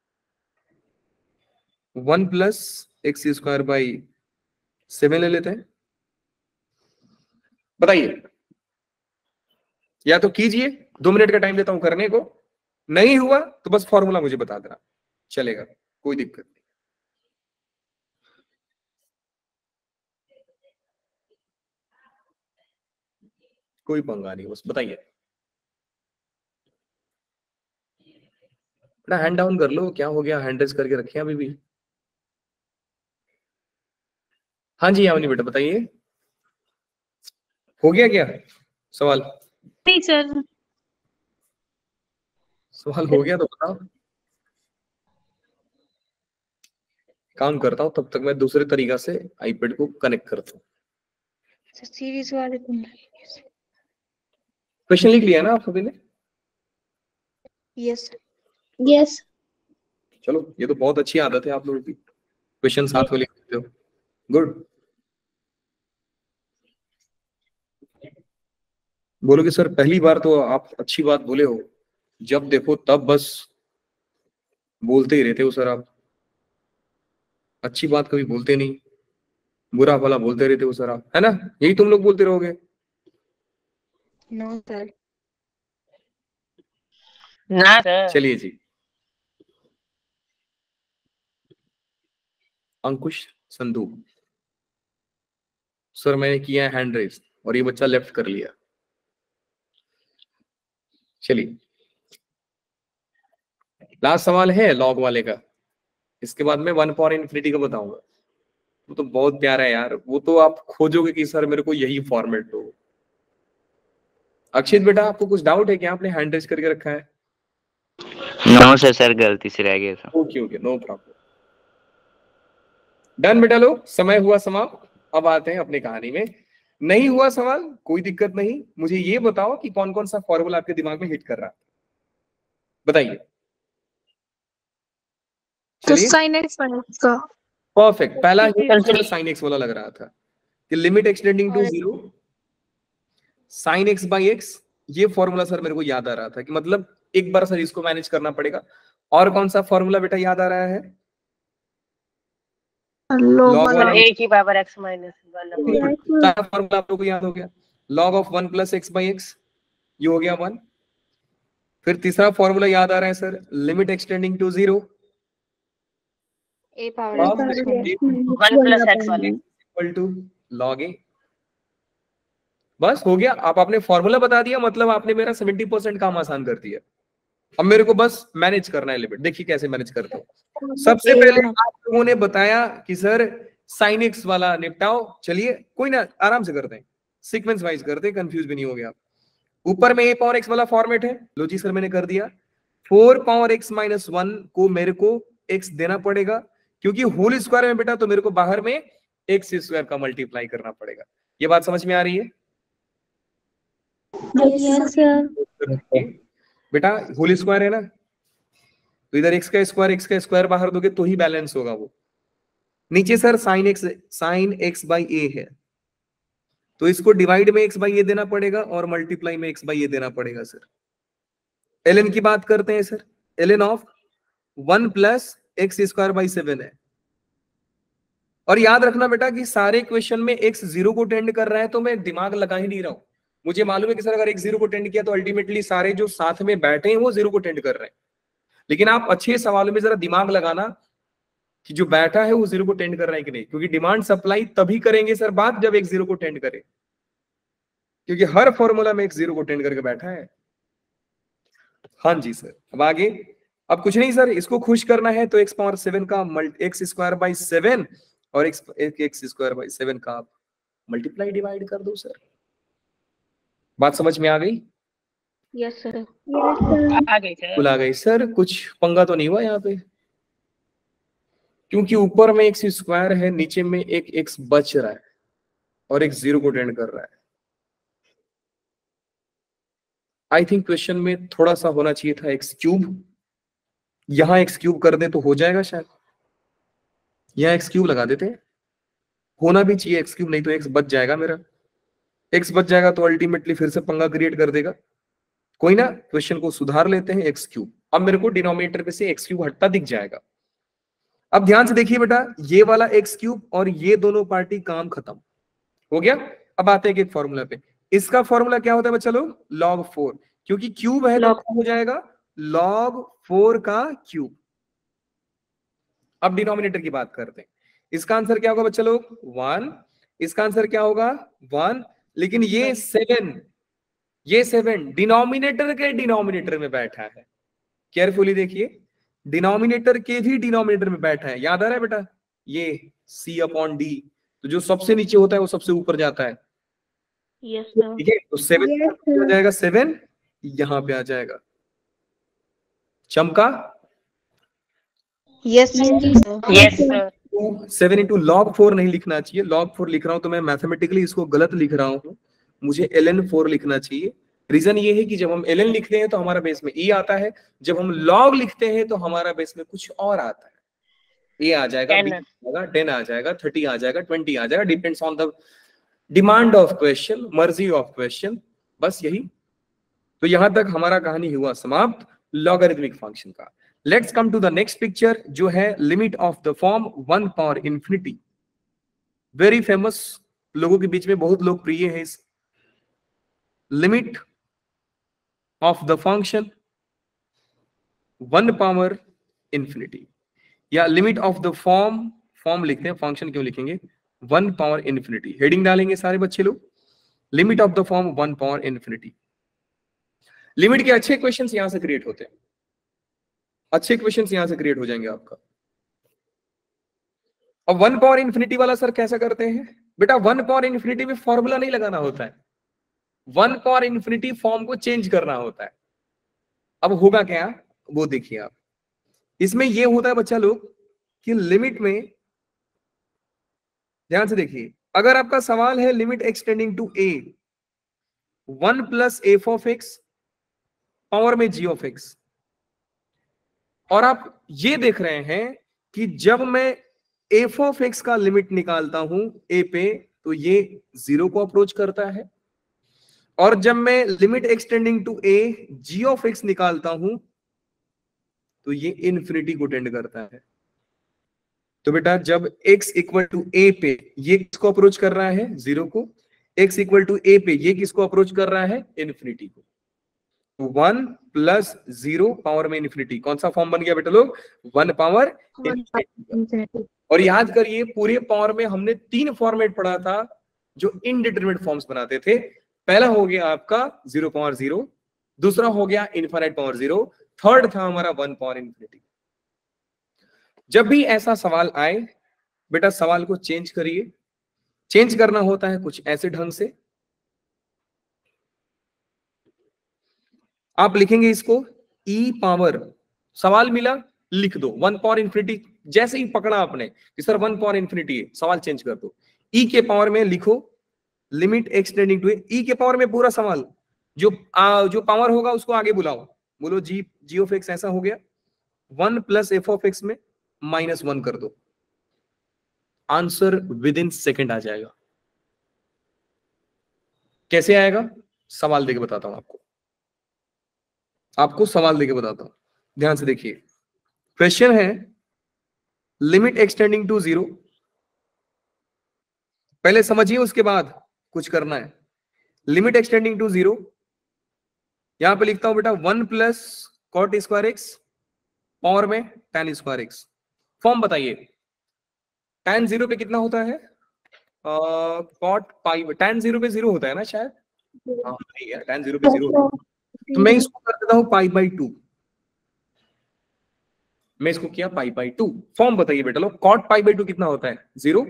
one plus x square by seven ले लेते हैं। बताइए, या तो कीजिए, दो मिनट का टाइम देता हूं करने को, नहीं हुआ तो बस फॉर्मूला मुझे बता देना, चलेगा, कोई दिक्कत नहीं। कोई पंगा नहीं, बस बताइए। बेटा हैंड डाउन कर लो, क्या हो गया, हैंड रेज करके रखे अभी भी। हाँ जी यामिनी बेटा बताइए, हो गया क्या सवाल? नहीं सर, सवाल हो गया तो बताओ, काम करता हूं तब तक मैं दूसरे तरीका से आईपैड को कनेक्ट करता हूँ। सीरीज वाले क्वेश्चन लिख लिया ना आप सभी ने? Yes yes. चलो ये तो बहुत अच्छी आदत है आप लोगों की, क्वेश्चन साथ में लिख देते हो, गुड। बोलोगे सर पहली बार तो आप अच्छी बात बोले हो, जब देखो तब बस बोलते ही रहते हो सर आप, अच्छी बात कभी बोलते नहीं, बुरा भला बोलते रहते हो सर आप, है ना? यही तुम लोग बोलते रहोगे? No sir. ना सर। चलिए जी, अंकुश संधू सर, मैंने किया है हैंड रेज और ये बच्चा लेफ्ट कर लिया। चलिए लास्ट सवाल है लॉग वाले का, इसके बाद मैं वन पावर इन्फिनिटी का बताऊंगा। वो तो बहुत प्यारा है यार, वो तो आप खोजोगे कि सर मेरे को यही फॉर्मेट दो। अक्षित बेटा आपको कुछ डाउट है क्या, आपने हैंड रेज करके रखा है? नो सर, सर गलती से रह गया था। Okay okay, no problem. Done बेटा लो, समय हुआ समाप्त। अब आते हैं अपनी कहानी में। नहीं हुआ सवाल, कोई दिक्कत नहीं, मुझे ये बताओ कि कौन कौन सा फॉर्मूला आपके दिमाग में हिट कर रहा है, बताइए। तो sin x minus का परफेक्ट, पहला ही साइन एक्स वाला लग रहा था कि limit extending to zero sine x by x, ये फॉर्मूला सर मेरे को याद आ रहा था कि मतलब एक बार सर इसको मैनेज करना पड़ेगा। और कौन सा फॉर्मूला बेटा याद आ रहा है? लॉग ए की power x minus one. Formula आप लोगों को याद हो गया, log of one plus x by x, ये हो गया वन। फिर तीसरा फॉर्मूला याद आ रहा है sir, limit extending to zero a power one plus x वाले इक्वल टू लॉग ए। बस हो गया, आप आपने फॉर्मूला बता दिया, मतलब आपने मेरा सेवेंटी परसेंट काम आसान कर दिया। अब मेरे को बस मैनेज करना है लिमिट। देखिए कैसे मैनेज करते हो। सबसे पहले आप लोगों ने बताया कि सर साइन एक्स वाला निपटाओ, चलिए कोई ना, आराम से करते हैं, सीक्वेंस वाइज करते हैं, कंफ्यूज भी नहीं हो गया। ऊपर में ए पावर एक्स वाला फॉर्मेट है, लो जी सर मैंने कर दिया। Four power x minus one को मेरे को एक्स देना पड़ेगा, क्योंकि होल स्क्वायर में बेटा तो मेरे को बाहर में एक्स स्क्वायर का मल्टीप्लाई करना पड़ेगा। ये बात समझ में आ रही है? Yes sir. बेटा होल स्क्वायर है ना, तो इधर एक्स का स्क्वायर एक्स का स्क्वायर बाहर दोगे तो ही बैलेंस होगा वो। नीचे sir sine x sine x by a है, तो इसको डिवाइड में एक्स बाई ए देना पड़ेगा और मल्टीप्लाई में एक्स बाई ए देना पड़ेगा सर। एल की बात करते हैं sir, l of one plus x square by seven है। और याद रखना बेटा कि सारे क्वेश्चन में एक्स जीरो को टेंड कर रहा है, तो मैं दिमाग लगा ही नहीं रहा हूं। मुझे मालूम है कि सर अगर एक जीरो को टेंड किया तो अल्टीमेटली सारे जो साथ में बैठे हैं वो जीरो को टेंड कर रहे हैं, लेकिन आप अच्छे सवालों में जरा दिमाग लगाना कि जो बैठा है वो जीरो को टेंड कर रहा है कि नहीं, क्योंकि डिमांड सप्लाई तभी करेंगे सर बात जब एक जीरो को टेंड करे, क्योंकि हर फॉर्मूला में एक जीरो को टेंड करके बैठा है। हाँ जी सर, अब आगे। अब कुछ नहीं सर, इसको खुश करना है तो एक्स पावर सेवन का एक्स स्क्वायर बाई सेवन और x x square by seven का आप मल्टीप्लाई डिवाइड कर दो सर। बात समझ में आ गई? Yes sir. आ गई सर। आ गई सर। कुछ पंगा तो नहीं हुआ यहाँ पे, क्योंकि ऊपर में एक्स स्क्वायर है, नीचे में एक एक्स बच रहा है और एक जीरो को टेंड कर रहा है। आई थिंक क्वेश्चन में थोड़ा सा होना चाहिए था एक्स क्यूब, यहां एक्स क्यूब कर दे तो हो जाएगा शायद, यहां एक्स क्यूब लगा देते हैं, होना भी चाहिए एक्स क्यूब, नहीं तो एक्स बच जाएगा मेरा। एक्स बच जाएगा तो अल्टीमेटली फिर से पंगा क्रिएट कर देगा। कोई ना, क्वेश्चन को सुधार लेते हैं, एक्स क्यूब। अब मेरे को डिनोमिनेटर पे से एक्स क्यूब हटता दिख जाएगा। अब ध्यान से देखिए बेटा, ये वाला एक्स क्यूब और ये दोनों पार्टी काम खत्म हो गया। अब आते हैं एक फॉर्मूला पे। इसका फॉर्मूला क्या होता है बच्चा लोग? लॉग फोर, क्योंकि क्यूब है तो क्या हो जाएगा? लॉग फोर का क्यूब। अब डिनोमिनेटर की बात करते हैं। इसका आंसर क्या होगा बच्चा लोग? वन। इसका आंसर क्या होगा? वन। लेकिन ये सेवन, ये सेवन डिनोमिनेटर के डिनोमिनेटर में बैठा है। केयरफुली देखिए, डिनोमिनेटर के भी डिनोमिनेटर में बैठा है। याद आ रहा है बेटा? ये सी अपॉन डी, तो जो सबसे नीचे होता है वो सबसे ऊपर जाता है। Yes sir. ठीक है, तो सेवन आ जाएगा, सेवन यहां पे आ जाएगा। चमका? Yes sir. Yes sir. Seven into log four नहीं लिखना चाहिए, लॉग फोर लिख रहा हूं तो मैं मैथमेटिकली इसको गलत लिख रहा हूं, मुझे एल एन फोर लिखना चाहिए। रीजन ये है कि जब हम एल एन लिखते हैं तो हमारा बेस में ई आता है, जब हम लॉग लिखते हैं तो हमारा बेस में कुछ और आता है। ए आ जाएगा, बी आ जाएगा, टेन आ जाएगा, थर्टी आ जाएगा, ट्वेंटी आ जाएगा, depends on the demand of question, मर्जी ऑफ क्वेश्चन। बस यही। तो यहां तक हमारा कहानी हुआ समाप्त लॉगरिथमिक फंक्शन का। Let's come to the next picture, जो है limit of the form one power infinity. Very famous, लोगों के बीच में बहुत लोकप्रिय है इस limit of the function one power infinity, या limit of the form, form लिखते हैं, फंक्शन क्यों लिखेंगे? One power infinity. हेडिंग डालेंगे सारे बच्चे लोग, limit of the form one power infinity. Limit के अच्छे क्वेश्चंस यहां से क्रिएट होते हैं, अच्छे क्वेश्चंस यहां से क्रिएट हो जाएंगे आपका। अब वन पावर इंफिनिटी वाला सर कैसा करते हैं? बेटा वन पावर इंफिनिटी में फॉर्मूला नहीं लगाना होता है, वन पावर इंफिनिटी फॉर्म को चेंज करना होता है। अब होगा क्या वो देखिए आप। इसमें ये होता है बच्चा लोग कि लिमिट में, ध्यान से देखिए, अगर आपका सवाल है limit extending to a one plus f of x power में जी ऑफ एक्स, और आप ये देख रहे हैं कि जब मैं एफ ऑफ एक्स का लिमिट निकालता हूं ए पे तो ये जीरो को अप्रोच करता है, और जब मैं limit extending to a g of x निकालता हूं तो ये इन्फिनिटी को टेंड करता है। तो बेटा जब x इक्वल टू ए पे ये किसको अप्रोच कर रहा है? जीरो को। x इक्वल टू ए पे ये किसको अप्रोच कर रहा है? इन्फिनिटी को। वन प्लस जीरो पावर में इन्फिनिटी, कौन सा फॉर्म बन गया बेटा लोग, वन पावर इन्फिनिटी। और याद करिए पूरे पावर में हमने तीन फॉर्मेट पढ़ा था जो इनडिटरमिनेट फॉर्म्स बनाते थे। पहला हो गया आपका जीरो पावर जीरो, दूसरा हो गया इनफाइनाइट पावर जीरो, थर्ड था हमारा वन पावर इन्फिनिटी। जब भी ऐसा सवाल आए बेटा सवाल को चेंज करिए। चेंज करना होता है कुछ ऐसे ढंग से, आप लिखेंगे इसको ई पावर, सवाल मिला लिख दो वन पावर इन्फिनिटी, जैसे ही पकड़ा आपने कि सर वन पावर इन्फिनिटी है, सवाल चेंज कर दो, ई के पावर में लिखो लिमिट एक्सटेंडिंग टू, ई के पावर में पूरा सवाल, जो आ, जो पावर होगा उसको आगे बुलाओ, बोलो जी जी ऑफ एक्स ऐसा हो गया, one plus f of x में माइनस वन कर दो, आंसर विद इन सेकेंड आ जाएगा। कैसे आएगा, सवाल देके बताता हूं आपको, आपको सवाल देके बताता हूं, ध्यान से देखिए। क्वेश्चन है लिमिट एक्सटेंडिंग टू जीरो, पहले समझिए उसके बाद कुछ करना है। लिमिट एक्सटेंडिंग टू जीरो, यहां पे लिखता हूं बेटा one plus cot square x power में टेन स्क्वायर एक्स। फॉर्म बताइए, टेन जीरो पे कितना होता है, कॉट पाई, टेन जीरो पे जीरो होता है ना शायद, हाँ नहीं है, टेन जीरो पे जीरो होता है। तो मैं इसको कर देता हूं पाई बाई टू, मैं इसको किया पाई बाई टू। फॉर्म बताइए बेटा लोग, कॉट पाई बाई टू कितना होता है, zero,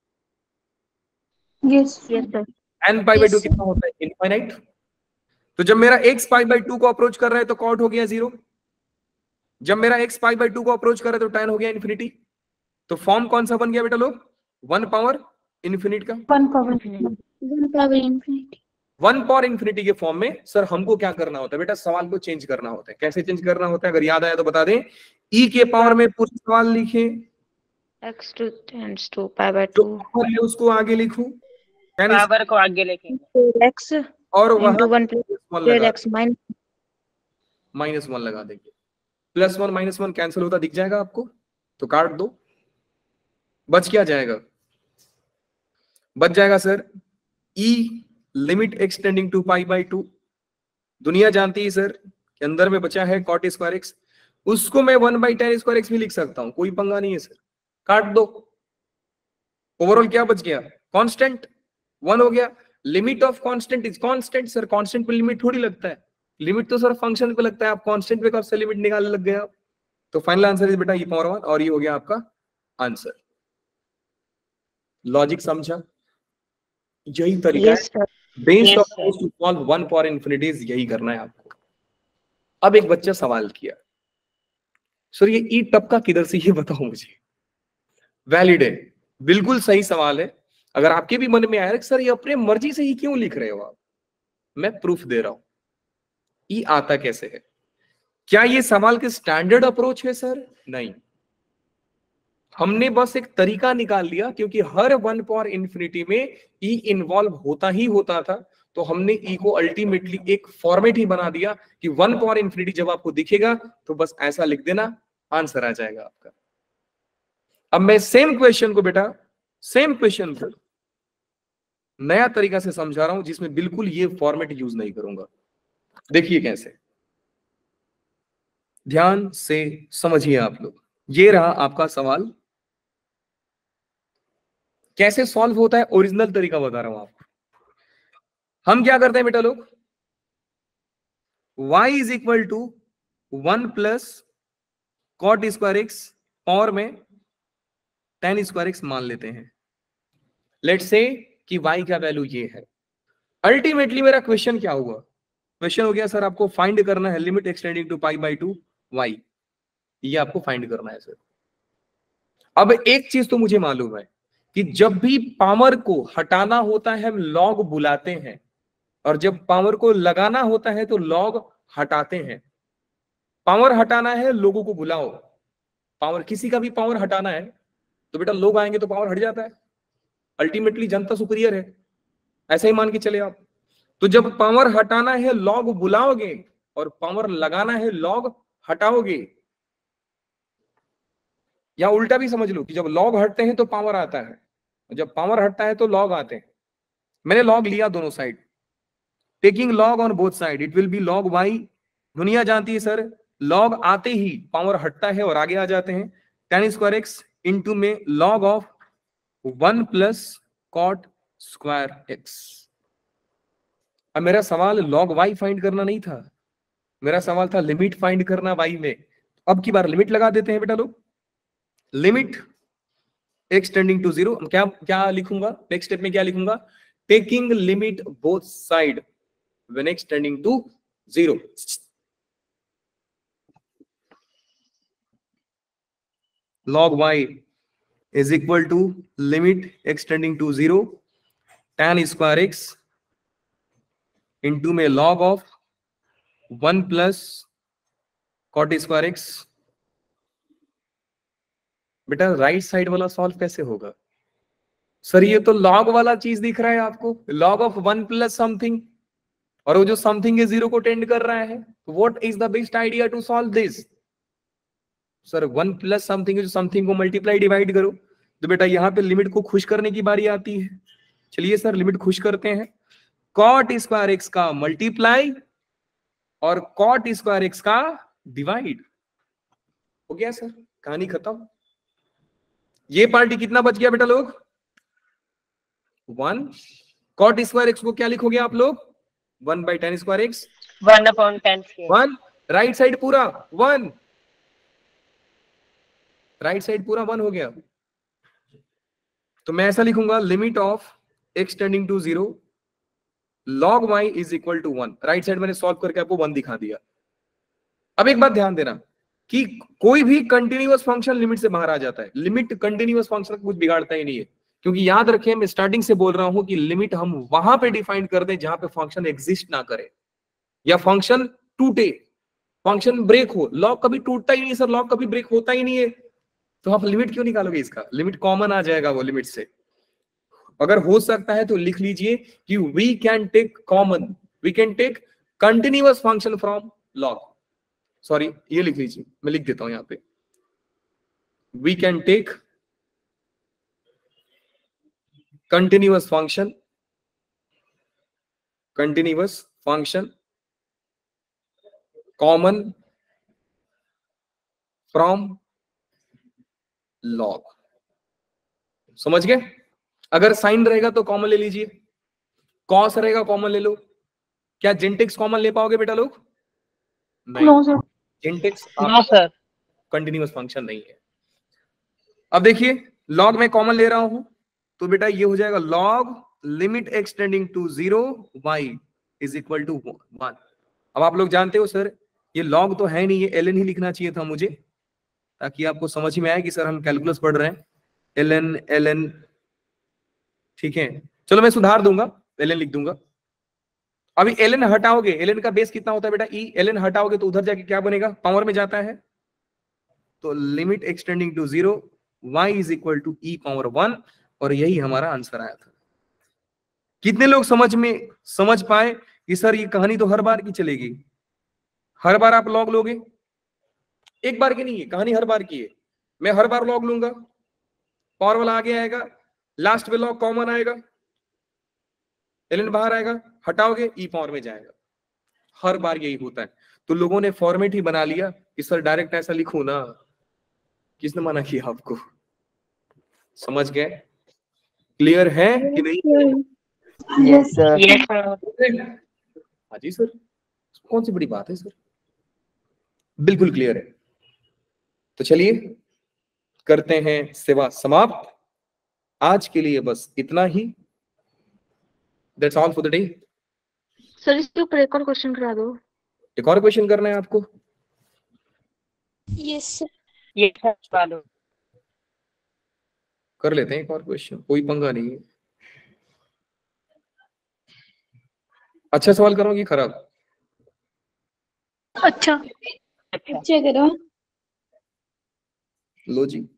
yes yes sir. N pi by two कितना होता है, इनफाइनाइट। तो जब मेरा एक्स पाई बाई टू को अप्रोच कर रहा है तो कॉट हो गया जीरो, जब मेरा एक्स पाई बाई टू को अप्रोच कर रहा है तो टेन हो गया इन्फिनिटी। तो फॉर्म कौन सा बन गया बेटा लोग, वन पावर इन्फिनिट का, one power one power infinity. One power infinity के फॉर्म में सर हमको क्या करना होता है बेटा, सवाल को चेंज करना होता है। कैसे चेंज करना होता है, अगर याद आया तो बता दें। ई के पावर में पूरा सवाल लिखे, x to tends to pi by two, जो पावर है उसको आगे लिखू, पावर को आगे लेके x और वहां into one plus x minus minus one लगा देंगे, plus one minus one cancel होता दिख जाएगा आपको, तो काट दो, बच क्या जाएगा, बच जाएगा sir e limit extending to pi by two. दुनिया जानती है सर कि अंदर में बचा है कॉट स्क्वायर एक्स, उसको मैं one by tan square x भी लिख सकता हूं, कोई पंगा नहीं है सर, काट दो। ओवरऑल क्या बच गया, कांस्टेंट वन हो गया। Limit of constant is constant, sir constant पे लिमिट थोड़ी लगता है, लिमिट तो सर फंक्शन पे लगता है, आप कांस्टेंट पे कब से लिमिट निकालने लग गए आप। तो फाइनल आंसर इज बेटा ई पावर वन, और ये हो गया आपका आंसर। लॉजिक समझा, यही तरीका yes है sir based Yes, on to solve one power infinities, यही करना है आपको। अब एक बच्चा सवाल किया, सर ये ई टप का किधर से, ये बताओ मुझे। वैलिड है, बिल्कुल सही सवाल है। अगर आपके भी मन में आया सर ये अपने मर्जी से ही क्यों लिख रहे हो आप, मैं प्रूफ दे रहा हूं ई आता कैसे है। क्या ये सवाल के स्टैंडर्ड अप्रोच है सर, नहीं, हमने बस एक तरीका निकाल लिया, क्योंकि हर वन पावर इन्फिनिटी में ई इन्वॉल्व होता ही होता था, तो हमने ई को अल्टीमेटली एक फॉर्मेट ही बना दिया कि वन पावर इन्फिनिटी जब आपको दिखेगा तो बस ऐसा लिख देना, आंसर आ जाएगा आपका। अब मैं सेम क्वेश्चन को बेटा, सेम क्वेश्चन को नया तरीका से समझा रहा हूं, जिसमें बिल्कुल ये फॉर्मेट यूज नहीं करूंगा। देखिए कैसे, ध्यान से समझिए आप लोग। ये रहा आपका सवाल, कैसे सॉल्व होता है ओरिजिनल तरीका बता रहा हूं आपको। हम क्या करते हैं बेटा लोग, y is equal to one plus cot square x power में टेन स्क्वायर एक्स मान लेते हैं। लेट्स से कि y का वैल्यू ये है। अल्टीमेटली मेरा क्वेश्चन क्या हुआ, क्वेश्चन हो गया सर आपको फाइंड करना है limit extending to pi by two y, ये आपको फाइंड करना है सर। अब एक चीज तो मुझे मालूम है कि जब भी पावर को हटाना होता है हम लॉग बुलाते हैं, और जब पावर को लगाना होता है तो लॉग हटाते हैं। पावर हटाना है लोगों को बुलाओ, पावर किसी का भी पावर हटाना है तो बेटा लोग आएंगे तो पावर हट जाता है, अल्टीमेटली जनता सुपीरियर है, ऐसा ही मान के चले आप। तो जब पावर हटाना है लॉग बुलाओगे और पावर लगाना है लॉग हटाओगे, या उल्टा भी समझ लो कि जब लॉग हटते हैं तो पावर आता है, जब पावर हटता है तो लॉग आते हैं। मैंने लॉग लिया दोनों side, taking log on both side, it will be log y दुनिया जानती है सर, लॉग आते ही पावर हटता है और आगे आ जाते हैं। टेन स्क्वायर एक्स इंटू में log of one plus cot square x. अब मेरा सवाल लॉग वाई फाइंड करना नहीं था, मेरा सवाल था लिमिट फाइंड करना वाई में। अब की बार लिमिट लगा देते हैं बेटा लोग। Limit x tending to zero, क्या क्या लिखूंगा नेक्स्ट स्टेप में, क्या लिखूंगा, taking limit both side when x tending to zero. log y is equal to limit x tending to zero tan square x into में log of one plus cot square x। बेटा right side वाला solve कैसे होगा sir? ये तो log वाला चीज दिख रहा है आपको, log of one plus something, और वो जो समथिंग है जीरो को टेंड कर रहा है। What is the best idea to solve this? Sir one plus something है, जो समथिंग को मल्टीप्लाई डिवाइड करो। तो बेटा यहाँ पे लिमिट को खुश करने की बारी आती है। चलिए सर लिमिट खुश करते हैं। कॉट स्क्वायर एक्स का मल्टीप्लाई और कॉट स्क्वायर एक्स का डिवाइड हो गया सर, कहानी खत्म। ये पार्टी कितना बच गया बेटा लोग? वन। कॉट स्क्वायर एक्स को क्या लिखोगे आप लोग? One by tan square x, one upon tan square. One right side पूरा वन, राइट साइड पूरा वन हो गया। तो मैं ऐसा लिखूंगा limit of x tending to zero log y is equal to one. Right side मैंने सॉल्व करके आपको वन दिखा दिया। अब एक बात ध्यान देना कि कोई भी कंटिन्यूअस फंक्शन लिमिट से बाहर आ जाता है। लिमिट कंटिन्यूअस फंक्शन कुछ बिगाड़ता ही नहीं है, क्योंकि याद रखें मैं स्टार्टिंग से बोल रहा हूं कि लिमिट हम वहां पे डिफाइन कर दें जहां पे फंक्शन एग्जिस्ट ना करे या फंक्शन टूटे, फंक्शन ब्रेक हो। लॉग कभी टूटता ही नहीं सर, लॉग कभी ब्रेक होता ही नहीं है, तो आप लिमिट क्यों निकालोगे इसका? लिमिट कॉमन आ जाएगा वो लिमिट से। अगर हो सकता है तो लिख लीजिए कि we can take common, we can take continuous function from log. Sorry ये लिख लीजिए, मैं लिख देता हूं यहां पे, we can take continuous function, continuous function common from log. समझ गए? अगर साइन रहेगा तो कॉमन ले लीजिए, कॉस रहेगा कॉमन ले लो। क्या जिंटेक्स कॉमन ले पाओगे बेटा लोग? No sir. जिंटेक्स नो सर, कंटिन्यूअस फंक्शन नहीं है। अब देखिए लॉग में कॉमन ले रहा हूं तो बेटा ये हो जाएगा log limit x tending to zero y is equal to one. अब आप लोग जानते हो सर ये लॉग तो है नहीं, ये एल एन ही लिखना चाहिए था मुझे, ताकि आपको समझ में आए कि सर हम कैलकुलस पढ़ रहे हैं। एल एन एल एन ठीक है, चलो मैं सुधार दूंगा, एल एन लिख दूंगा। अभी एल एन हटाओगे, एल एन का बेस कितना होता है बेटा? ई। एल एन हटाओगे तो उधर जाके क्या बनेगा? पावर में जाता है, तो limit extending to zero y is equal to e power one, और यही हमारा आंसर आया था। कितने लोग समझ में समझ पाए कि सर ये कहानी तो हर बार की चलेगी, हर बार आप लॉग लोगे? एक बार की नहीं है, कहानी हर बार की है। मैं हर बार लॉग लूंगा, पावर वाला आगे आएगा, लास्ट में लॉग कॉमन आएगा, एल बाहर आएगा, हटाओगे ई पावर में जाएगा। हर बार यही होता है। तो लोगों ने फॉर्मेट ही बना लिया कि सर डायरेक्ट ऐसा लिखो ना। किसने मना किया आपको? समझ गए? क्लियर है कि नहीं? Yes sir. Yes sir. हाँ जी सर, कौन सी बड़ी बात है सर, बिल्कुल क्लियर है। तो चलिए करते हैं सेवा समाप्त। आज के लिए बस इतना ही। That's all for the day. Sir इसके ऊपर एक और क्वेश्चन करा दो। एक और क्वेश्चन करना है आपको? Yes sir. ये सर दो। कर लेते हैं एक और क्वेश्चन, कोई पंगा नहीं है। अच्छा सवाल करो कि खराब? अच्छा अच्छा करो। लो जी,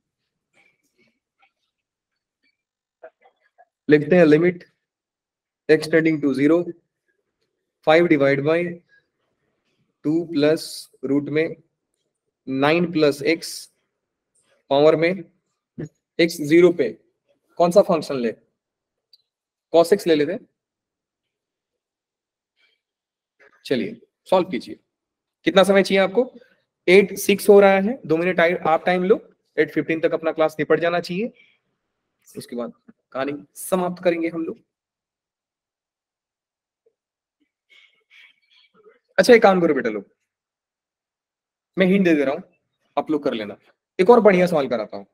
लिखते हैं limit x tending to zero five divide by two plus root में नाइन प्लस एक्स पावर में एक्स जीरो पे कौन सा फंक्शन ले? कॉस एक्स ले लेते हैं। चलिए सॉल्व कीजिए। कितना समय चाहिए आपको? एट सिक्स हो रहा है, दो मिनट आप टाइम लो, एट फिफ्टीन तक अपना क्लास निपट जाना चाहिए। उसके बाद कहानी समाप्त करेंगे हम लोग। अच्छा एक काम करो बेटा लोग, मैं हिंट दे दे रहा हूं, आप लोग कर लेना। एक और बढ़िया सवाल कराता हूं,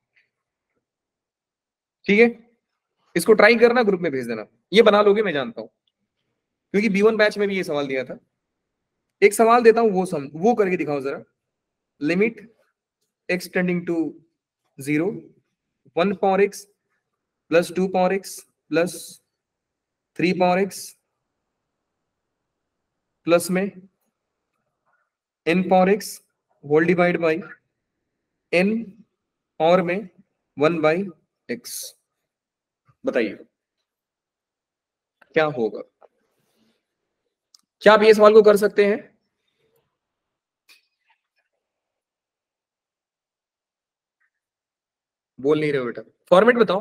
ठीक है? इसको ट्राई करना, ग्रुप में भेज देना। ये बना लोगे मैं जानता हूं, क्योंकि बी वन बैच में भी ये सवाल दिया था। एक सवाल देता हूं, वो सम वो करके दिखाओ जरा। Limit x tending to zero, one power x plus two power x plus three power x plus में n power x whole divide by n power में वन बाई एक्स। बताइए क्या होगा? क्या आप ये सवाल को कर सकते हैं? बोल नहीं रहे हो बेटा, फॉर्मेट बताओ।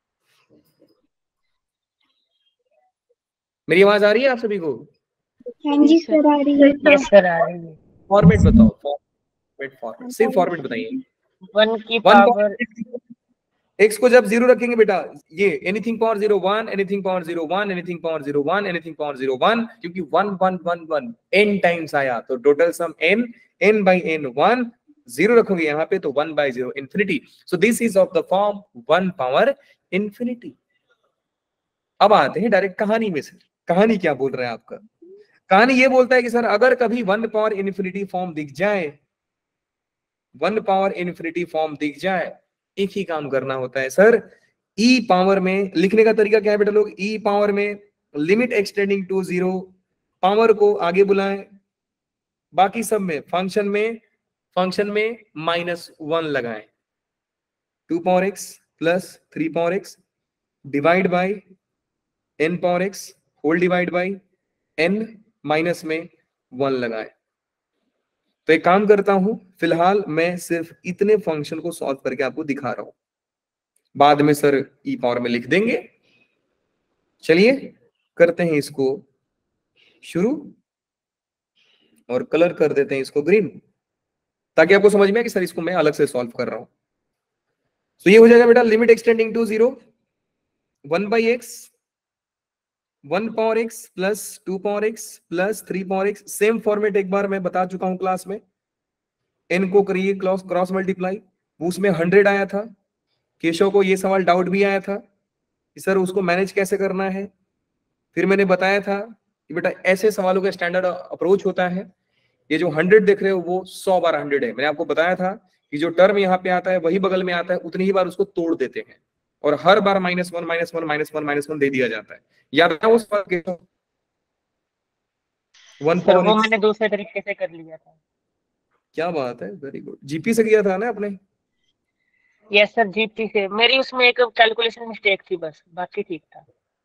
मेरी आवाज आ रही है आप सभी को? हाँ जी सर आ रही है। यस सर आ रही है। फॉर्मेट बताओ, फॉर्मेट फॉर्मेट सिर्फ फॉर्मेट बताइए। वन की वन पावर एक्स को जब जीरो रखेंगे बेटा, ये anything power zero one, anything power zero one, anything power zero one, anything power zero one, क्योंकि one one one one n times आया तो total sum n, n by n one, zero रखोगे यहाँ पे तो one by zero infinity. So this is of the form one power infinity. अब आते हैं डायरेक्ट कहानी में। सर कहानी क्या बोल रहा है आपका? कहानी ये बोलता है कि सर अगर कभी वन पावर इन्फिनिटी फॉर्म दिख जाए, वन पावर इन्फिनिटी फॉर्म दिख जाए, एक ही काम करना होता है सर। ई पावर में लिखने का तरीका क्या है बेटा लोग? ई पावर में limit extending to zero, power को आगे बुलाएं, बाकी सब में फंक्शन में फंक्शन में माइनस वन लगाएं, two power x plus three power x divide by n power x whole divide by n minus में वन लगाएं। तो एक काम करता हूं, फिलहाल मैं सिर्फ इतने फंक्शन को सॉल्व करके आपको दिखा रहा हूं, बाद में सर ई पावर में लिख देंगे। चलिए करते हैं इसको शुरू और कलर कर देते हैं इसको ग्रीन, ताकि आपको समझ में आए कि सर इसको मैं अलग से सॉल्व कर रहा हूं। तो ये हो जाएगा बेटा limit extending to zero, one by x, one power x plus two power x plus three power x. Same format एक बार मैं बता चुका हूं क्लास में। एन को करिए क्रॉस क्रॉस मल्टीप्लाई, उसमें हंड्रेड आया था। केशव को ये सवाल डाउट भी आया था कि सर उसको मैनेज कैसे करना है। फिर मैंने बताया था कि बेटा ऐसे सवालों का स्टैंडर्ड अप्रोच होता है। ये जो हंड्रेड देख रहे हो वो सौ बार हंड्रेड है। मैंने आपको बताया था कि जो टर्म यहाँ पे आता है वही बगल में आता है, उतनी ही बार उसको तोड़ देते हैं और हर बार minus one minus one minus one minus one दे दिया जाता है। याद है वो सवाल? वन सर वो पावर मैंने दूसरे तरीके से कर लिया था। क्या बात है, वेरी गुड। जीपी से किया था ना आपने? यस सर जीपी से। मेरी उसमें एक कैलकुलेशन मिस्टेक थी बस, बाकी ठीक था।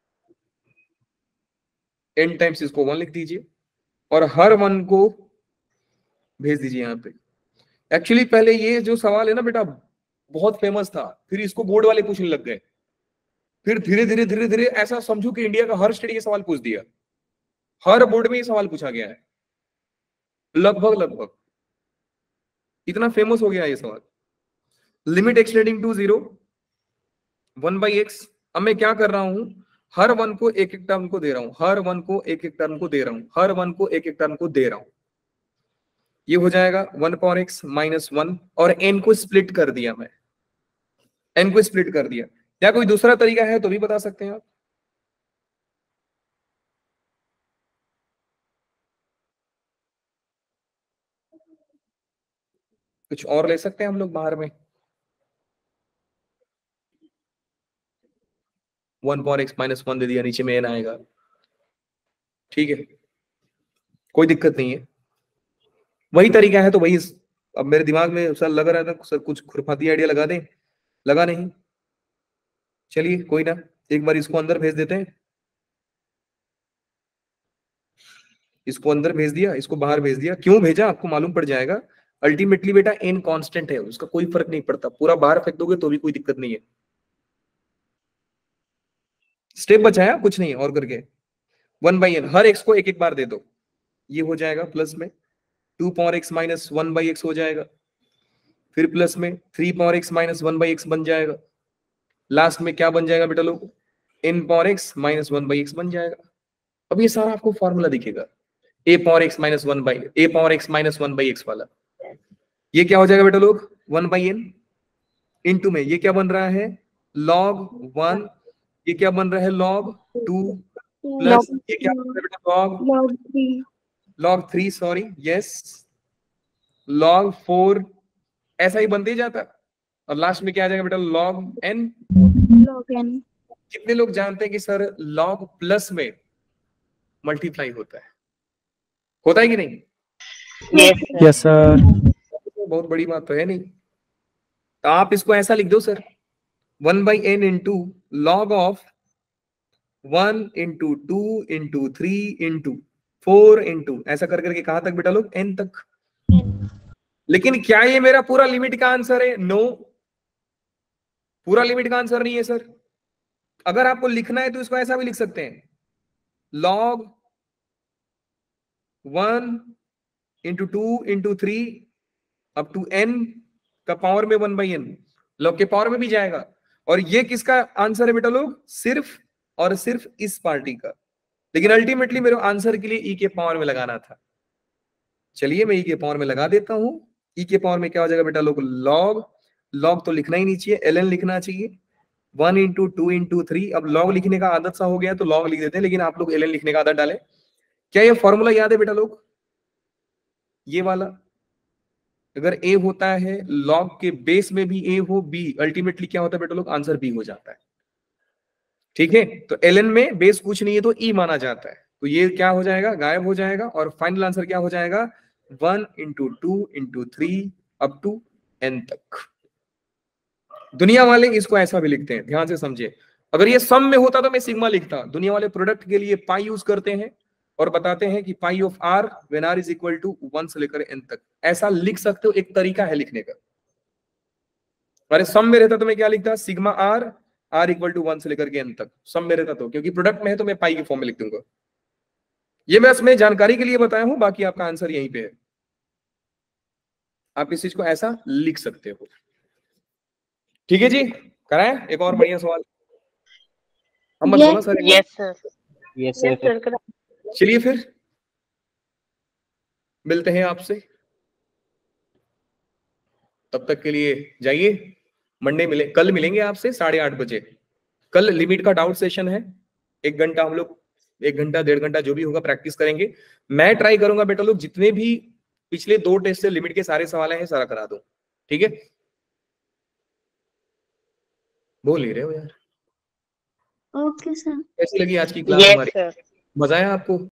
एन टाइम्स इसको वन लिख दीजिए और हर वन को भेज दीजिए यहाँ पे। एक्चुअली पहले ये जो सवाल है ना बेटा बहुत फेमस था, फिर इसको बोर्ड वाले पूछने लग गए, फिर धीरे धीरे धीरे धीरे ऐसा समझो कि इंडिया का हर स्टेट ये सवाल पूछ दिया, हर बोर्ड में ये सवाल पूछा गया है, लगभग लगभग इतना फेमस हो गया ये सवाल। Limit extending to zero, one by x. अब मैं क्या कर रहा हूं, हर वन को एक एक टर्म को दे रहा हूं, हर वन को एक एक टर्म को दे रहा हूं, हर वन को एक एक टर्म को दे रहा हूं। ये हो जाएगा one power x minus one और एन को स्प्लिट कर दिया, मैं एन को स्प्लिट कर दिया। या कोई दूसरा तरीका है तो भी बता सकते हैं आप। कुछ और ले सकते हैं हम लोग बाहर में। One power x minus one दे दिया, नीचे में एन आएगा, ठीक है, कोई दिक्कत नहीं है। वही तरीका है तो वही। अब मेरे दिमाग में सर लग रहा था सर कुछ खुरफाती आइडिया लगा दें, लगा नहीं। चलिए कोई ना, एक बार इसको अंदर भेज देते हैं। इसको अंदर भेज दिया, इसको बाहर भेज दिया। क्यों भेजा आपको मालूम पड़ जाएगा। अल्टीमेटली बेटा एन कांस्टेंट है, उसका कोई फर्क नहीं पड़ता, पूरा बाहर फेंक दोगे तो भी कोई दिक्कत नहीं है। स्टेप बचाया कुछ नहीं और करके वन बाई एन, हर एक्स को एक एक बार दे दो। ये हो जाएगा प्लस में two power x minus one by x हो जाएगा, फिर प्लस में three power x minus one by x बन जाएगा, लास्ट में क्या बन जाएगा बेटा लोग, n power x minus one by x बन जाएगा। अब ये सारा आपको फॉर्मूला दिखेगा, a power x minus one by a power x minus one by x वाला, ये क्या हो जाएगा बेटा लोग, वन बाई एन इंटू में ये क्या बन रहा है, लॉग वन, ये क्या बन रहा है, लॉग टू, प्लस ये क्या बन रहा है बेटा, log log three, log three sorry yes, log four, ऐसा ही बनते ही जाता है। और लास्ट में क्या आ जाएगा बेटा, लॉग एन। Log N. कितने लोग जानते हैं कि सर लॉग प्लस में मल्टीप्लाई होता है, होता है कि नहीं? Yes sir. बहुत बड़ी बात तो है नहीं। तो आप इसको ऐसा लिख दो sir, one by n into log of one into two into three into four into, ऐसा कर करके कहां तक बेटा लोग, एन तक। लेकिन क्या ये मेरा पूरा लिमिट का आंसर है? नो, पूरा लिमिट का आंसर नहीं है सर। अगर आपको लिखना है तो इसको ऐसा भी लिख सकते हैं, log one into two into three up to n का पावर में वन बाई एन, लॉग के पावर में भी जाएगा। और ये किसका आंसर है बेटा लोग, सिर्फ और सिर्फ इस पार्टी का। लेकिन अल्टीमेटली मेरे आंसर के लिए ई के पावर में लगाना था। चलिए मैं ई के पावर में लगा देता हूं। ई के पावर में क्या हो जाएगा बेटा लोग, लॉग, लॉग तो लिखना ही नहीं चाहिए, एल एन लिखना चाहिए, one into two into three. अब लॉग लिखने का आदत सा हो गया तो लॉग लिख देते हैं, लेकिन आप लोग एल एन लिखने का आदत डालें। क्या ये फॉर्मूला याद है बेटा लोग, ये वाला? अगर ए होता है लॉग के बेस में भी ए हो बी, अल्टीमेटली क्या होता है बेटा लोग, आंसर बी हो जाता है। ठीक है, तो एल एन में बेस कुछ नहीं है तो ई माना जाता है, तो ये क्या हो जाएगा, गायब हो जाएगा। और फाइनल आंसर क्या हो जाएगा, one into two into three up to n तक। दुनिया वाले इसको ऐसा भी लिखते हैं, ध्यान से समझिए। अगर ये सम में होता तो मैं सिग्मा लिखता। दुनिया वाले प्रोडक्ट के लिए पाई यूज करते हैं और बताते हैं कि pi of r when r is equal to one से लेकर एन तक, ऐसा लिख सकते हो, एक तरीका है लिखने का। अरे सम में रहता तो मैं क्या लिखता, sigma r r equal to one से लेकर के एन तक, सम में रहता तो, क्योंकि प्रोडक्ट में है तो मैं पाई के फॉर्म में लिख दूंगा। ये मैं इसमें जानकारी के लिए बताया हूं, बाकी आपका आंसर यहीं पे है। आप इस चीज को ऐसा लिख सकते हो। ठीक है जी, कराएं एक और बढ़िया सवाल। हम मत बोला sir. Yes sir. Yes sir. चलिए फिर मिलते हैं आपसे, तब तक के लिए जाइए। मंडे मिले, कल मिलेंगे आपसे साढ़े आठ बजे। कल लिमिट का डाउट सेशन है, एक घंटा हम लोग, एक घंटा डेढ़ घंटा जो भी होगा प्रैक्टिस करेंगे। मैं ट्राई करूंगा बेटा लोग जितने भी पिछले दो टेस्ट से लिमिट के सारे सवाल हैं सारा करा दूं। ठीक है, बोल ही रहे हो यार। Okay sir. कैसी लगी आज की क्लास यस हमारी? सर। मजा आया आपको?